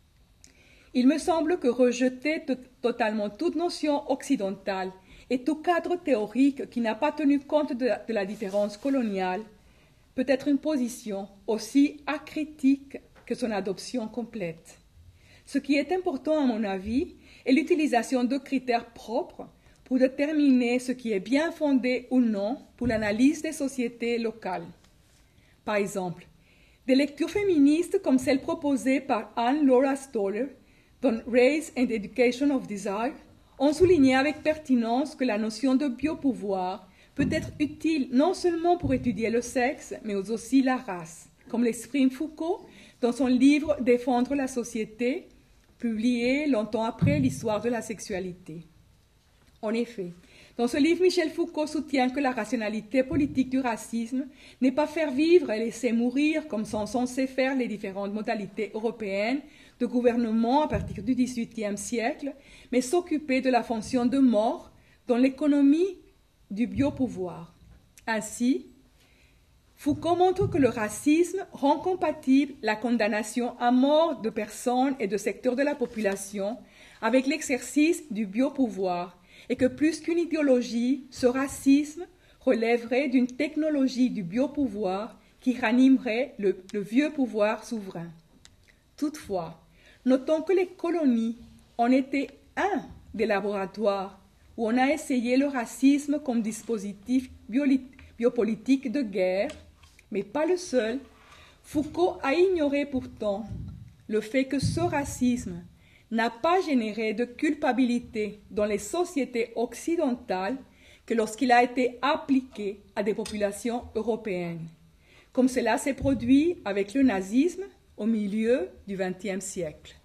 il me semble que rejeter totalement toute notion occidentale et tout cadre théorique qui n'a pas tenu compte de la, de la différence coloniale peut être une position aussi acritique que son adoption complète. Ce qui est important à mon avis est l'utilisation de critères propres pour déterminer ce qui est bien fondé ou non pour l'analyse des sociétés locales. Par exemple, des lectures féministes comme celle proposée par Anne Laura Stoller dans Race and Education of Desire ont souligné avec pertinence que la notion de biopouvoir peut être utile non seulement pour étudier le sexe, mais aussi la race, comme l'exprime Foucault dans son livre « Défendre la société », publié longtemps après l'histoire de la sexualité. En effet, dans ce livre, Michel Foucault soutient que la rationalité politique du racisme n'est pas faire vivre et laisser mourir comme sont censées faire les différentes modalités européennes de gouvernement à partir du dix-huitième siècle, mais s'occuper de la fonction de mort dans l'économie du biopouvoir. Ainsi, Foucault montre que le racisme rend compatible la condamnation à mort de personnes et de secteurs de la population avec l'exercice du biopouvoir, et que plus qu'une idéologie, ce racisme relèverait d'une technologie du biopouvoir qui ranimerait le, le vieux pouvoir souverain. Toutefois, notons que les colonies en étaient un des laboratoires où on a essayé le racisme comme dispositif biopolitique de guerre, mais pas le seul. Foucault a ignoré pourtant le fait que ce racisme n'a pas généré de culpabilité dans les sociétés occidentales que lorsqu'il a été appliqué à des populations européennes, comme cela s'est produit avec le nazisme au milieu du vingtième siècle.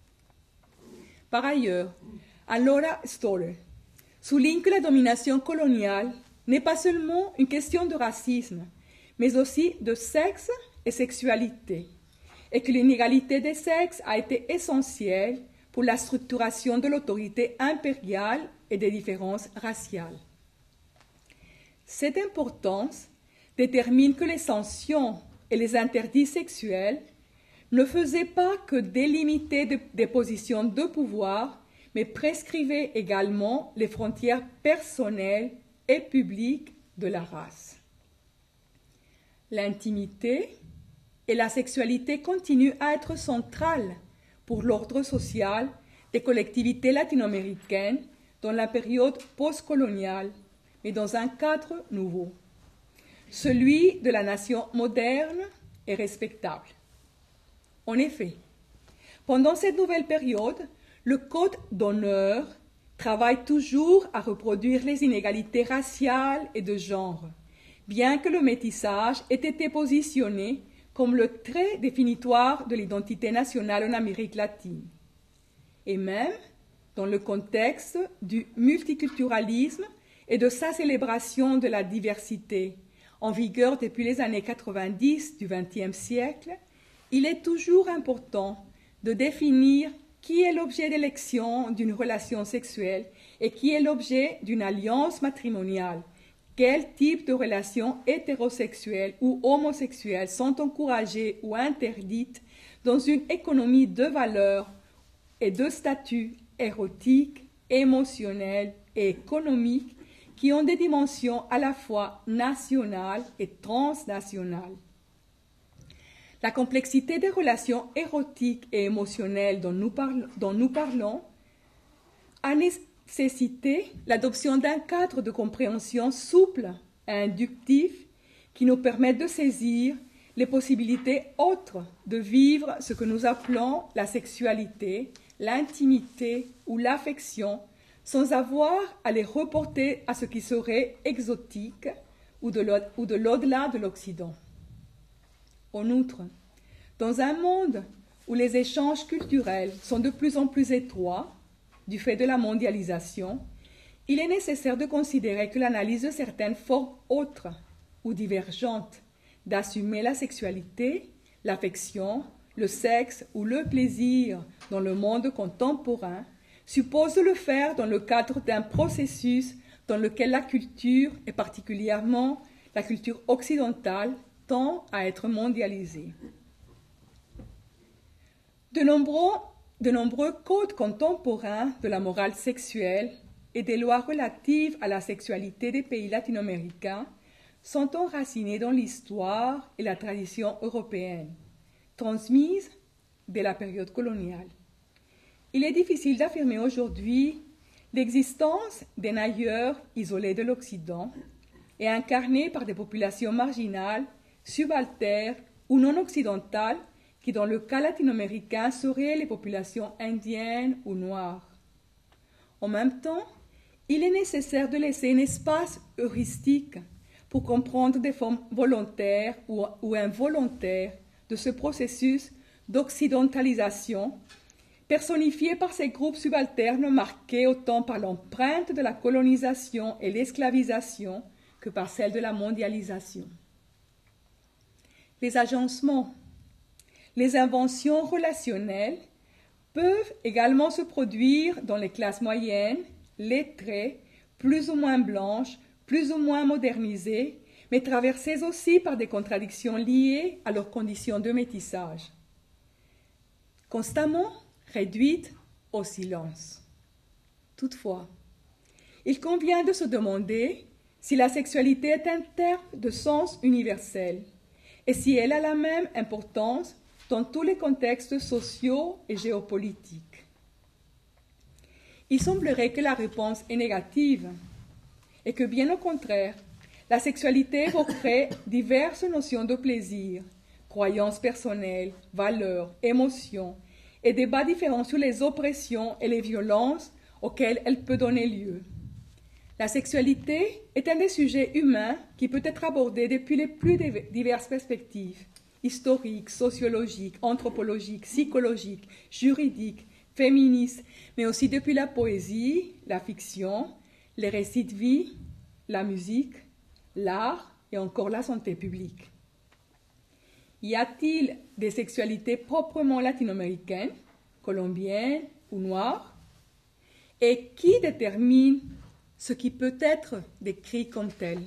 Par ailleurs, Laura Stoller souligne que la domination coloniale n'est pas seulement une question de racisme, mais aussi de sexe et sexualité, et que l'inégalité des sexes a été essentielle pour la structuration de l'autorité impériale et des différences raciales. Cette importance détermine que les sanctions et les interdits sexuels ne faisaient pas que délimiter de, des positions de pouvoir, mais prescrivaient également les frontières personnelles et publiques de la race. L'intimité et la sexualité continuent à être centrales pour l'ordre social des collectivités latino-américaines dans la période postcoloniale, mais dans un cadre nouveau, celui de la nation moderne et respectable. En effet, pendant cette nouvelle période, le code d'honneur travaille toujours à reproduire les inégalités raciales et de genre, bien que le métissage ait été positionné comme le trait définitoire de l'identité nationale en Amérique latine. Et même dans le contexte du multiculturalisme et de sa célébration de la diversité, en vigueur depuis les années quatre-vingt-dix du vingtième siècle, il est toujours important de définir qui est l'objet d'élection d'une relation sexuelle et qui est l'objet d'une alliance matrimoniale. Quel type de relations hétérosexuelles ou homosexuelles sont encouragées ou interdites dans une économie de valeurs et de statuts érotiques, émotionnels et économiques qui ont des dimensions à la fois nationales et transnationales. La complexité des relations érotiques et émotionnelles dont nous, parle, dont nous parlons a nécessité l'adoption d'un cadre de compréhension souple et inductif qui nous permette de saisir les possibilités autres de vivre ce que nous appelons la sexualité, l'intimité ou l'affection, sans avoir à les reporter à ce qui serait exotique ou de l'au-delà de l'Occident. En outre, dans un monde où les échanges culturels sont de plus en plus étroits, du fait de la mondialisation, il est nécessaire de considérer que l'analyse de certaines formes autres ou divergentes d'assumer la sexualité, l'affection, le sexe ou le plaisir dans le monde contemporain suppose de le faire dans le cadre d'un processus dans lequel la culture, et particulièrement la culture occidentale, tend à être mondialisée. De nombreux, de nombreux codes contemporains de la morale sexuelle et des lois relatives à la sexualité des pays latino-américains sont enracinés dans l'histoire et la tradition européenne, transmises dès la période coloniale. Il est difficile d'affirmer aujourd'hui l'existence d'un ailleurs isolé de l'Occident et incarné par des populations marginales, subalternes ou non occidentales qui, dans le cas latino-américain, seraient les populations indiennes ou noires. En même temps, il est nécessaire de laisser un espace heuristique pour comprendre des formes volontaires ou, ou involontaires de ce processus d'occidentalisation, personnifié par ces groupes subalternes marqués autant par l'empreinte de la colonisation et l'esclavisation que par celle de la mondialisation. Les agencements, les inventions relationnelles peuvent également se produire dans les classes moyennes, lettrées, plus ou moins blanches, plus ou moins modernisées, mais traversées aussi par des contradictions liées à leurs conditions de métissage, constamment réduites au silence. Toutefois, il convient de se demander si la sexualité est un terme de sens universel et si elle a la même importance dans tous les contextes sociaux et géopolitiques. Il semblerait que la réponse est négative et que, bien au contraire, la sexualité évoquerait diverses notions de plaisir, croyances personnelles, valeurs, émotions et débats différents sur les oppressions et les violences auxquelles elle peut donner lieu. La sexualité est un des sujets humains qui peut être abordé depuis les plus diverses perspectives, historiques, sociologiques, anthropologiques, psychologiques, juridiques, féministes, mais aussi depuis la poésie, la fiction, les récits de vie, la musique, l'art et encore la santé publique. Y a-t-il des sexualités proprement latino-américaines, colombiennes ou noires? Et qui détermine ce qui peut être décrit comme tel?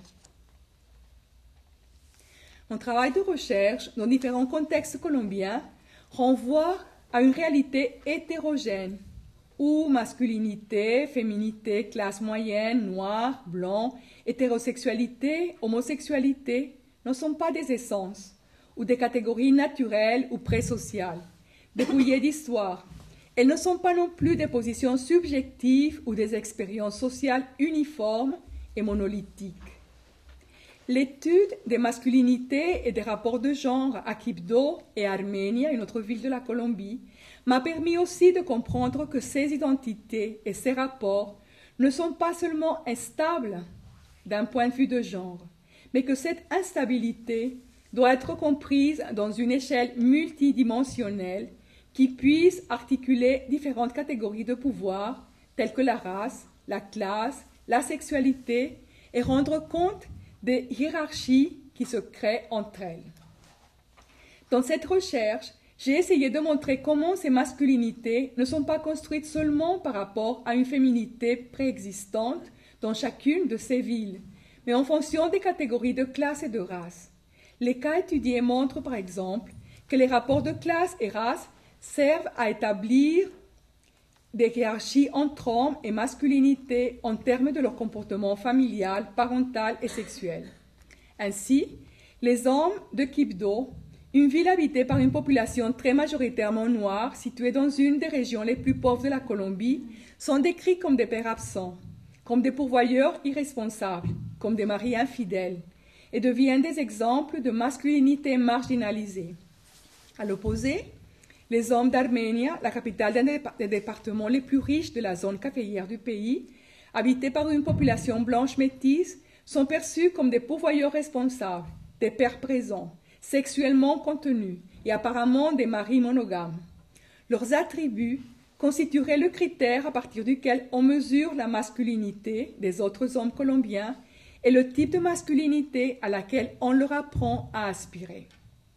Mon travail de recherche dans différents contextes colombiens renvoie à une réalité hétérogène où masculinité, féminité, classe moyenne, noir, blanc, hétérosexualité, homosexualité ne sont pas des essences ou des catégories naturelles ou pré-sociales, dépouillées d'histoire. Elles ne sont pas non plus des positions subjectives ou des expériences sociales uniformes et monolithiques. L'étude des masculinités et des rapports de genre à Quibdó et Armenia, une autre ville de la Colombie, m'a permis aussi de comprendre que ces identités et ces rapports ne sont pas seulement instables d'un point de vue de genre, mais que cette instabilité doit être comprise dans une échelle multidimensionnelle qui puisse articuler différentes catégories de pouvoir, telles que la race, la classe, la sexualité, et rendre compte des hiérarchies qui se créent entre elles. Dans cette recherche, j'ai essayé de montrer comment ces masculinités ne sont pas construites seulement par rapport à une féminité préexistante dans chacune de ces villes, mais en fonction des catégories de classe et de race. Les cas étudiés montrent par exemple que les rapports de classe et race servent à établir des hiérarchies entre hommes et masculinité en termes de leur comportement familial, parental et sexuel. Ainsi, les hommes de Quibdó Une ville habitée par une population très majoritairement noire, située dans une des régions les plus pauvres de la Colombie, sont décrits comme des pères absents, comme des pourvoyeurs irresponsables, comme des maris infidèles, et deviennent des exemples de masculinité marginalisée. À l'opposé, les hommes d'Arménia, la capitale d'un des départements les plus riches de la zone caféière du pays, habités par une population blanche métisse, sont perçus comme des pourvoyeurs responsables, des pères présents, sexuellement contenus et apparemment des maris monogames. Leurs attributs constitueraient le critère à partir duquel on mesure la masculinité des autres hommes colombiens et le type de masculinité à laquelle on leur apprend à aspirer.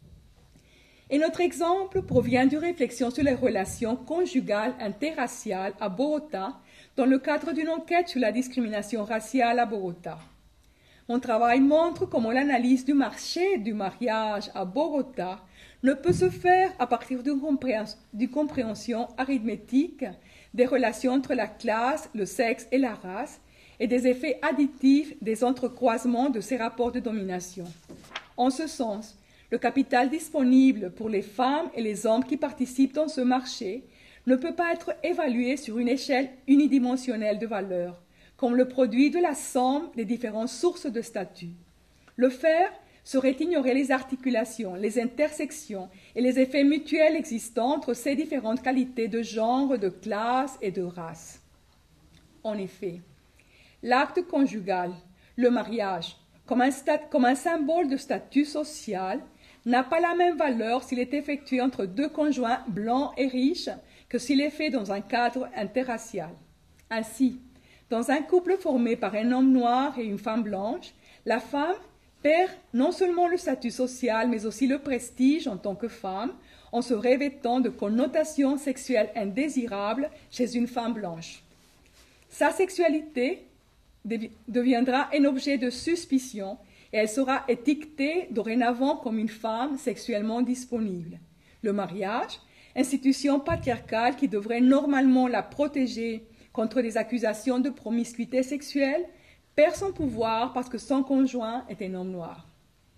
Et notre exemple provient d'une réflexion sur les relations conjugales interraciales à Bogota dans le cadre d'une enquête sur la discrimination raciale à Bogota. Mon travail montre comment l'analyse du marché du mariage à Bogota ne peut se faire à partir d'une compréhension arithmétique des relations entre la classe, le sexe et la race et des effets additifs des entrecroisements de ces rapports de domination. En ce sens, le capital disponible pour les femmes et les hommes qui participent dans ce marché ne peut pas être évalué sur une échelle unidimensionnelle de valeur, comme le produit de la somme des différentes sources de statut. Le faire serait ignorer les articulations, les intersections et les effets mutuels existants entre ces différentes qualités de genre, de classe et de race. En effet, l'acte conjugal, le mariage, comme un, stat- comme un symbole de statut social, n'a pas la même valeur s'il est effectué entre deux conjoints blancs et riches que s'il est fait dans un cadre interracial. Ainsi, dans un couple formé par un homme noir et une femme blanche, la femme perd non seulement le statut social, mais aussi le prestige en tant que femme, en se revêtant de connotations sexuelles indésirables chez une femme blanche. Sa sexualité deviendra un objet de suspicion et elle sera étiquetée dorénavant comme une femme sexuellement disponible. Le mariage, institution patriarcale qui devrait normalement la protéger contre des accusations de promiscuité sexuelle, perd son pouvoir parce que son conjoint est un homme noir.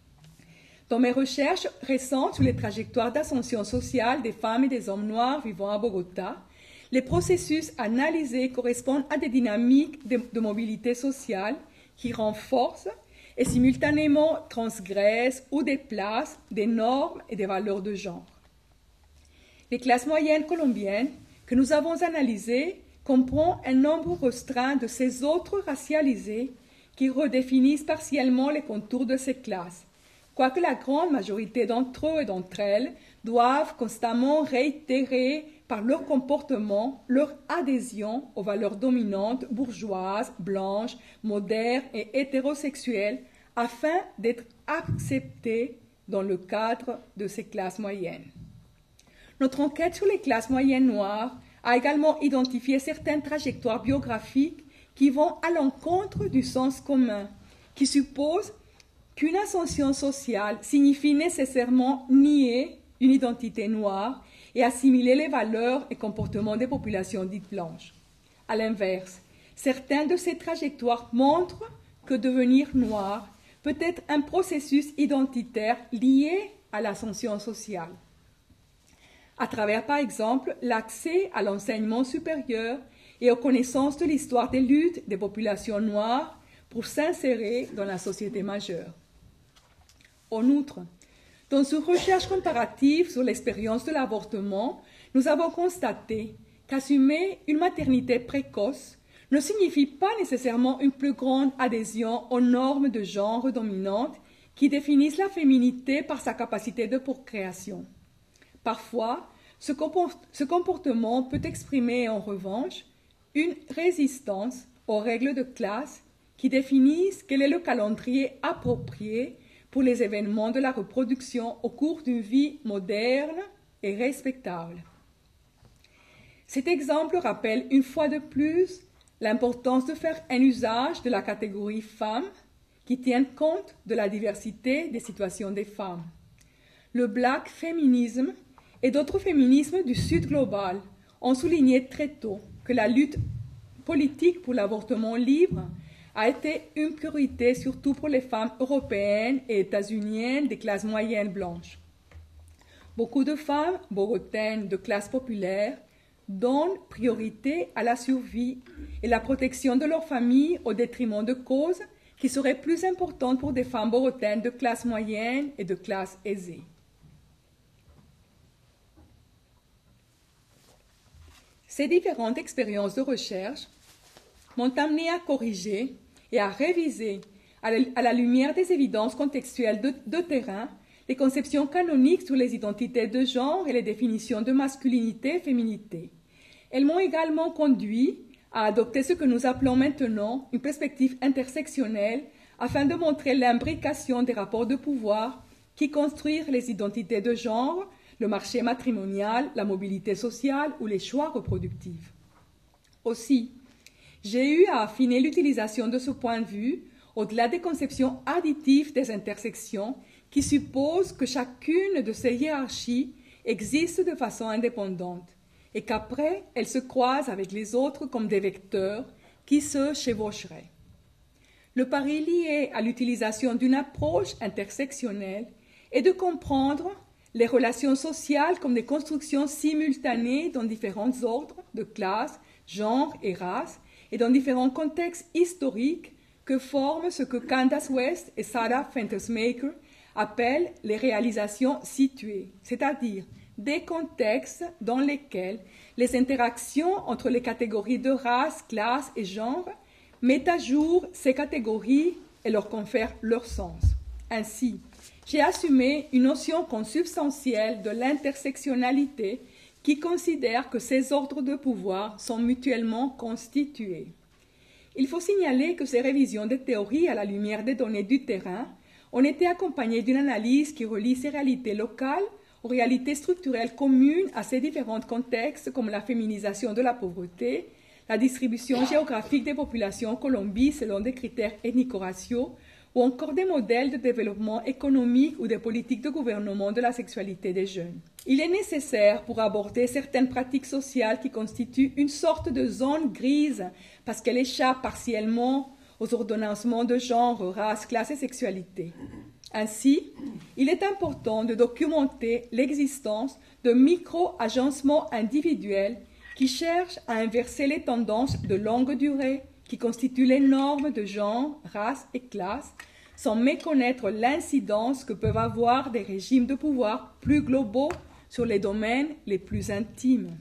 Dans mes recherches récentes sur les trajectoires d'ascension sociale des femmes et des hommes noirs vivant à Bogota, les processus analysés correspondent à des dynamiques de, de mobilité sociale qui renforcent et simultanément transgressent ou déplacent des normes et des valeurs de genre. Les classes moyennes colombiennes que nous avons analysées comprend un nombre restreint de ces autres racialisés qui redéfinissent partiellement les contours de ces classes, quoique la grande majorité d'entre eux et d'entre elles doivent constamment réitérer par leur comportement leur adhésion aux valeurs dominantes bourgeoises, blanches, modernes et hétérosexuelles afin d'être acceptées dans le cadre de ces classes moyennes. Notre enquête sur les classes moyennes noires a également identifié certaines trajectoires biographiques qui vont à l'encontre du sens commun, qui suppose qu'une ascension sociale signifie nécessairement nier une identité noire et assimiler les valeurs et comportements des populations dites blanches. À l'inverse, certaines de ces trajectoires montrent que devenir noir peut être un processus identitaire lié à l'ascension sociale, à travers, par exemple, l'accès à l'enseignement supérieur et aux connaissances de l'histoire des luttes des populations noires pour s'insérer dans la société majeure. En outre, dans une recherche comparative sur l'expérience de l'avortement, nous avons constaté qu'assumer une maternité précoce ne signifie pas nécessairement une plus grande adhésion aux normes de genre dominantes qui définissent la féminité par sa capacité de procréation. Parfois, ce comportement peut exprimer en revanche une résistance aux règles de classe qui définissent quel est le calendrier approprié pour les événements de la reproduction au cours d'une vie moderne et respectable. Cet exemple rappelle une fois de plus l'importance de faire un usage de la catégorie femme qui tienne compte de la diversité des situations des femmes. Le black féminisme et d'autres féminismes du Sud global ont souligné très tôt que la lutte politique pour l'avortement libre a été une priorité surtout pour les femmes européennes et états-uniennes des classes moyennes blanches. beaucoup de femmes bogotaises de classe populaire donnent priorité à la survie et la protection de leur famille au détriment de causes qui seraient plus importantes pour des femmes bogotaises de classe moyenne et de classe aisée. Ces différentes expériences de recherche m'ont amené à corriger et à réviser, à la, à la lumière des évidences contextuelles de, de terrain, les conceptions canoniques sur les identités de genre et les définitions de masculinité et féminité. Elles m'ont également conduit à adopter ce que nous appelons maintenant une perspective intersectionnelle afin de montrer l'imbrication des rapports de pouvoir qui construisent les identités de genre, le marché matrimonial, la mobilité sociale ou les choix reproductifs. Aussi, j'ai eu à affiner l'utilisation de ce point de vue au-delà des conceptions additives des intersections qui supposent que chacune de ces hiérarchies existe de façon indépendante et qu'après, elles se croisent avec les autres comme des vecteurs qui se chevaucheraient. Le pari lié à l'utilisation d'une approche intersectionnelle est de comprendre les relations sociales comme des constructions simultanées dans différents ordres de classe, genre et race, et dans différents contextes historiques que forment ce que Candace West et Sarah Fentersmaker appellent les réalisations situées, c'est-à-dire des contextes dans lesquels les interactions entre les catégories de race, classe et genre mettent à jour ces catégories et leur confèrent leur sens. Ainsi, j'ai assumé une notion consubstantielle de l'intersectionnalité qui considère que ces ordres de pouvoir sont mutuellement constitués. Il faut signaler que ces révisions des théories à la lumière des données du terrain ont été accompagnées d'une analyse qui relie ces réalités locales aux réalités structurelles communes à ces différents contextes comme la féminisation de la pauvreté, la distribution géographique des populations en Colombie selon des critères ethnico-raciaux ou encore des modèles de développement économique ou des politiques de gouvernement de la sexualité des jeunes. Il est nécessaire pour aborder certaines pratiques sociales qui constituent une sorte de zone grise parce qu'elles échappent partiellement aux ordonnancements de genre, race, classe et sexualité. Ainsi, il est important de documenter l'existence de micro-agencements individuels qui cherchent à inverser les tendances de longue durée qui constituent les normes de genre, race et classe, sans méconnaître l'incidence que peuvent avoir des régimes de pouvoir plus globaux sur les domaines les plus intimes.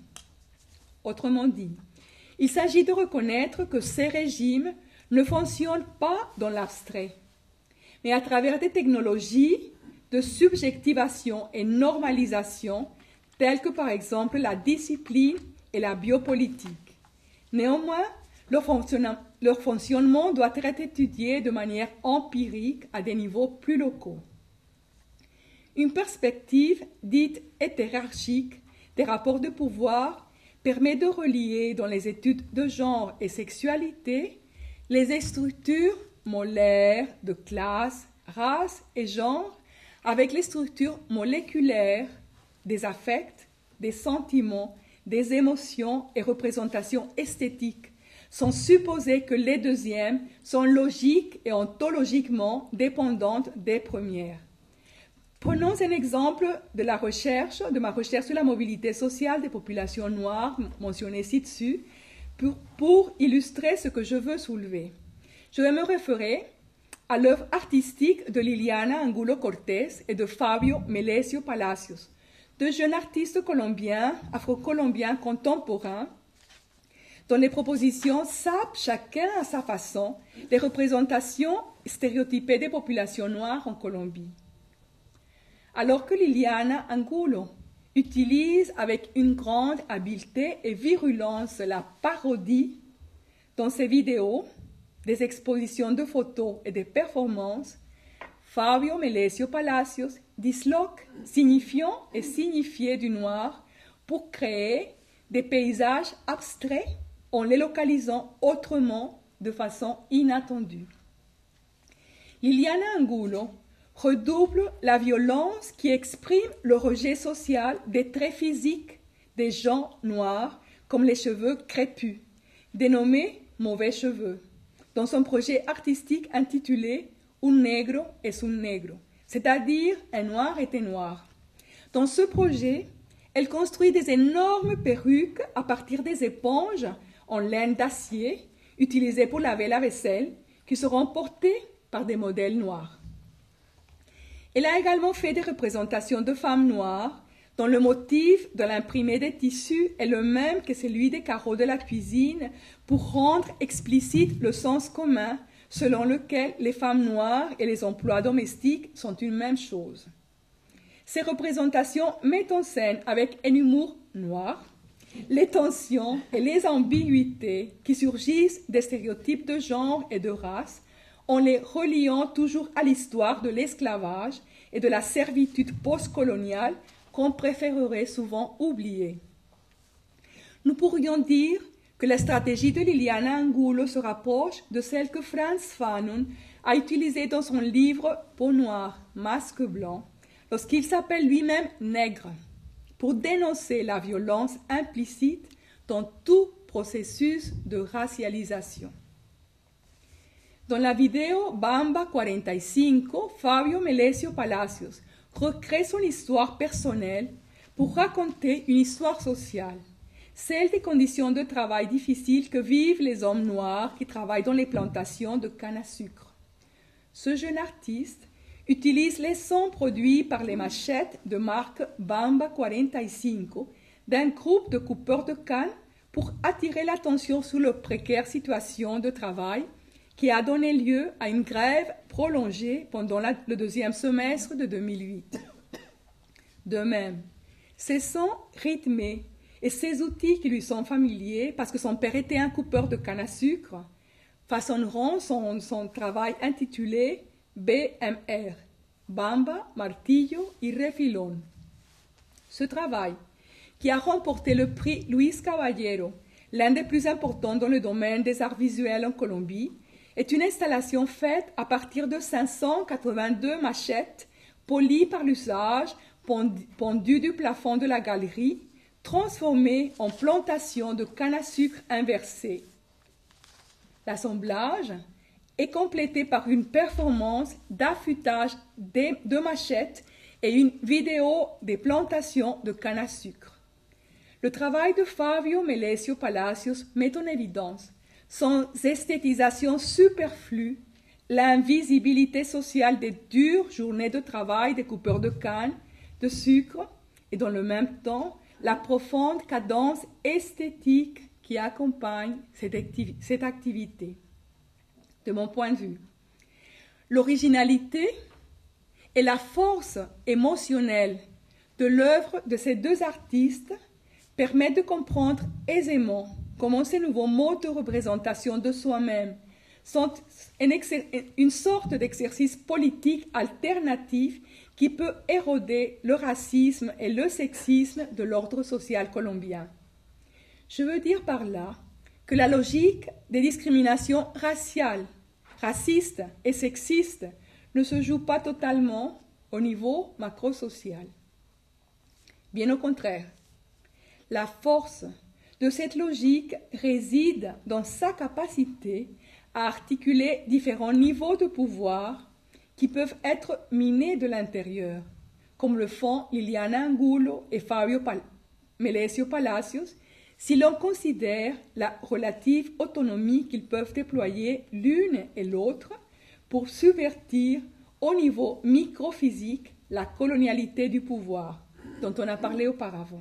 Autrement dit, il s'agit de reconnaître que ces régimes ne fonctionnent pas dans l'abstrait, mais à travers des technologies de subjectivation et normalisation, telles que par exemple la discipline et la biopolitique. Néanmoins, leur fonctionnement, leur fonctionnement doit être étudié de manière empirique à des niveaux plus locaux. Une perspective dite hétérarchique des rapports de pouvoir permet de relier dans les études de genre et sexualité les structures molaires de classe, race et genre avec les structures moléculaires des affects, des sentiments, des émotions et représentations esthétiques, sans supposer que les deuxièmes sont logiques et ontologiquement dépendantes des premières. Prenons un exemple de la recherche, de ma recherche sur la mobilité sociale des populations noires, mentionnée ci-dessus, pour, pour illustrer ce que je veux soulever. Je vais me référer à l'œuvre artistique de Liliana Angulo Cortés et de Fabio Melesio Palacios, deux jeunes artistes colombiens, afro-colombiens contemporains, dont les propositions sapent chacun à sa façon les représentations stéréotypées des populations noires en Colombie. Alors que Liliana Angulo utilise avec une grande habileté et virulence la parodie dans ses vidéos, des expositions de photos et des performances, Fabio Melesio Palacios disloque signifiant et signifié du noir pour créer des paysages abstraits en les localisant autrement de façon inattendue. Liliana Angulo redouble la violence qui exprime le rejet social des traits physiques des gens noirs comme les cheveux crépus, dénommés mauvais cheveux, dans son projet artistique intitulé Un negro es un negro, c'est-à-dire un noir est un noir. Dans ce projet, elle construit des énormes perruques à partir des éponges en laine d'acier utilisées pour laver la vaisselle, qui seront portées par des modèles noirs. Elle a également fait des représentations de femmes noires dont le motif de l'imprimé des tissus est le même que celui des carreaux de la cuisine pour rendre explicite le sens commun selon lequel les femmes noires et les emplois domestiques sont une même chose. Ces représentations mettent en scène avec un humour noir les tensions et les ambiguïtés qui surgissent des stéréotypes de genre et de race en les reliant toujours à l'histoire de l'esclavage et de la servitude postcoloniale qu'on préférerait souvent oublier. Nous pourrions dire que la stratégie de Liliana Angulo se rapproche de celle que Frantz Fanon a utilisée dans son livre Peau noire, masque blanc, lorsqu'il s'appelle lui-même nègre, pour dénoncer la violence implicite dans tout processus de racialisation. Dans la vidéo Bamba quarante-cinq, Fabio Melesio Palacios recrée son histoire personnelle pour raconter une histoire sociale, celle des conditions de travail difficiles que vivent les hommes noirs qui travaillent dans les plantations de canne à sucre. Ce jeune artiste utilise les sons produits par les machettes de marque Bamba quarante-cinq d'un groupe de coupeurs de canne pour attirer l'attention sur leur précaire situation de travail qui a donné lieu à une grève prolongée pendant la, le deuxième semestre de deux mille huit. De même, ces sons rythmés et ces outils qui lui sont familiers parce que son père était un coupeur de canne à sucre façonneront son, son travail intitulé B M R, Bamba, Martillo y Refilón. Ce travail, qui a remporté le prix Luis Caballero, l'un des plus importants dans le domaine des arts visuels en Colombie, est une installation faite à partir de cinq cent quatre-vingt-deux machettes polies par l'usage, pendues du plafond de la galerie, transformées en plantations de canne à sucre inversée. L'assemblage est complété par une performance d'affûtage de machettes et une vidéo des plantations de canne à sucre. Le travail de Fabio Melesio Palacios met en évidence sans esthétisation superflue, l'invisibilité sociale des dures journées de travail des coupeurs de canne, de sucre, et dans le même temps, la profonde cadence esthétique qui accompagne cette, activ- cette activité. De mon point de vue, l'originalité et la force émotionnelle de l'œuvre de ces deux artistes permettent de comprendre aisément comment ces nouveaux modes de représentation de soi-même sont une sorte d'exercice politique alternatif qui peut éroder le racisme et le sexisme de l'ordre social colombien. Je veux dire par là que la logique des discriminations raciales, racistes et sexistes ne se joue pas totalement au niveau macrosocial. Bien au contraire, la force de cette logique réside dans sa capacité à articuler différents niveaux de pouvoir qui peuvent être minés de l'intérieur, comme le font Liliana Angulo et Fabio Pal- Melesio Palacios, si l'on considère la relative autonomie qu'ils peuvent déployer l'une et l'autre pour subvertir au niveau microphysique la colonialité du pouvoir, dont on a parlé auparavant.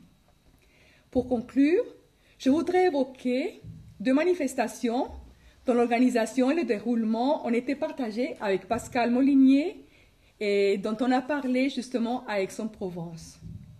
Pour conclure, je voudrais évoquer deux manifestations dont l'organisation et le déroulement ont été partagés avec Pascal Molinier et dont on a parlé justement à Aix-en-Provence.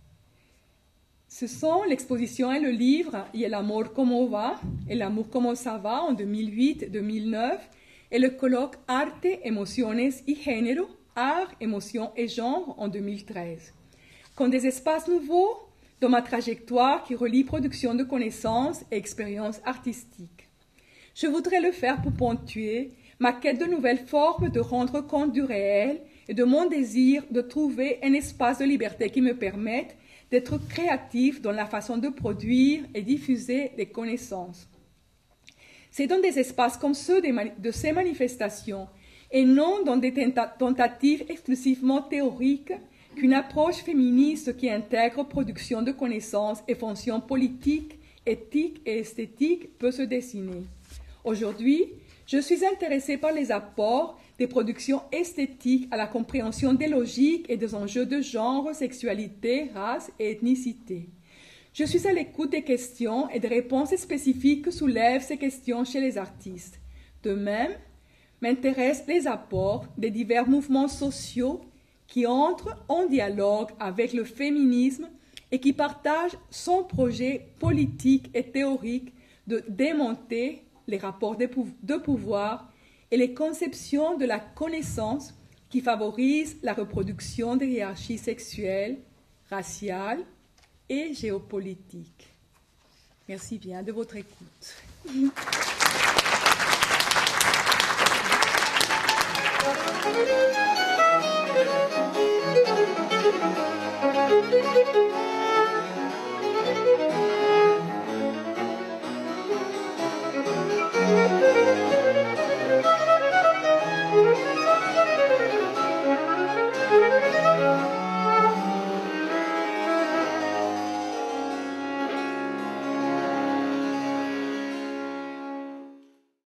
Ce sont l'exposition et le livre « Y el amor como va » et « L'amour como ça va » en deux mille huit deux mille neuf et le colloque « Arte, emociones y género » Art, émotion et genre en deux mille treize. Comme des espaces nouveaux dans ma trajectoire qui relie production de connaissances et expériences artistiques. Je voudrais le faire pour ponctuer ma quête de nouvelles formes de rendre compte du réel et de mon désir de trouver un espace de liberté qui me permette d'être créatif dans la façon de produire et diffuser des connaissances. C'est dans des espaces comme ceux de ces manifestations et non dans des tentatives exclusivement théoriques qu'une approche féministe qui intègre production de connaissances et fonctions politiques, éthiques et esthétiques peut se dessiner. Aujourd'hui, je suis intéressée par les apports des productions esthétiques à la compréhension des logiques et des enjeux de genre, sexualité, race et ethnicité. Je suis à l'écoute des questions et des réponses spécifiques que soulèvent ces questions chez les artistes. De même, m'intéressent les apports des divers mouvements sociaux qui entrent en dialogue avec le féminisme et qui partagent son projet politique et théorique de démonter les rapports de pouvoir et les conceptions de la connaissance qui favorisent la reproduction des hiérarchies sexuelles, raciales et géopolitiques. Merci bien de votre écoute. Thank you.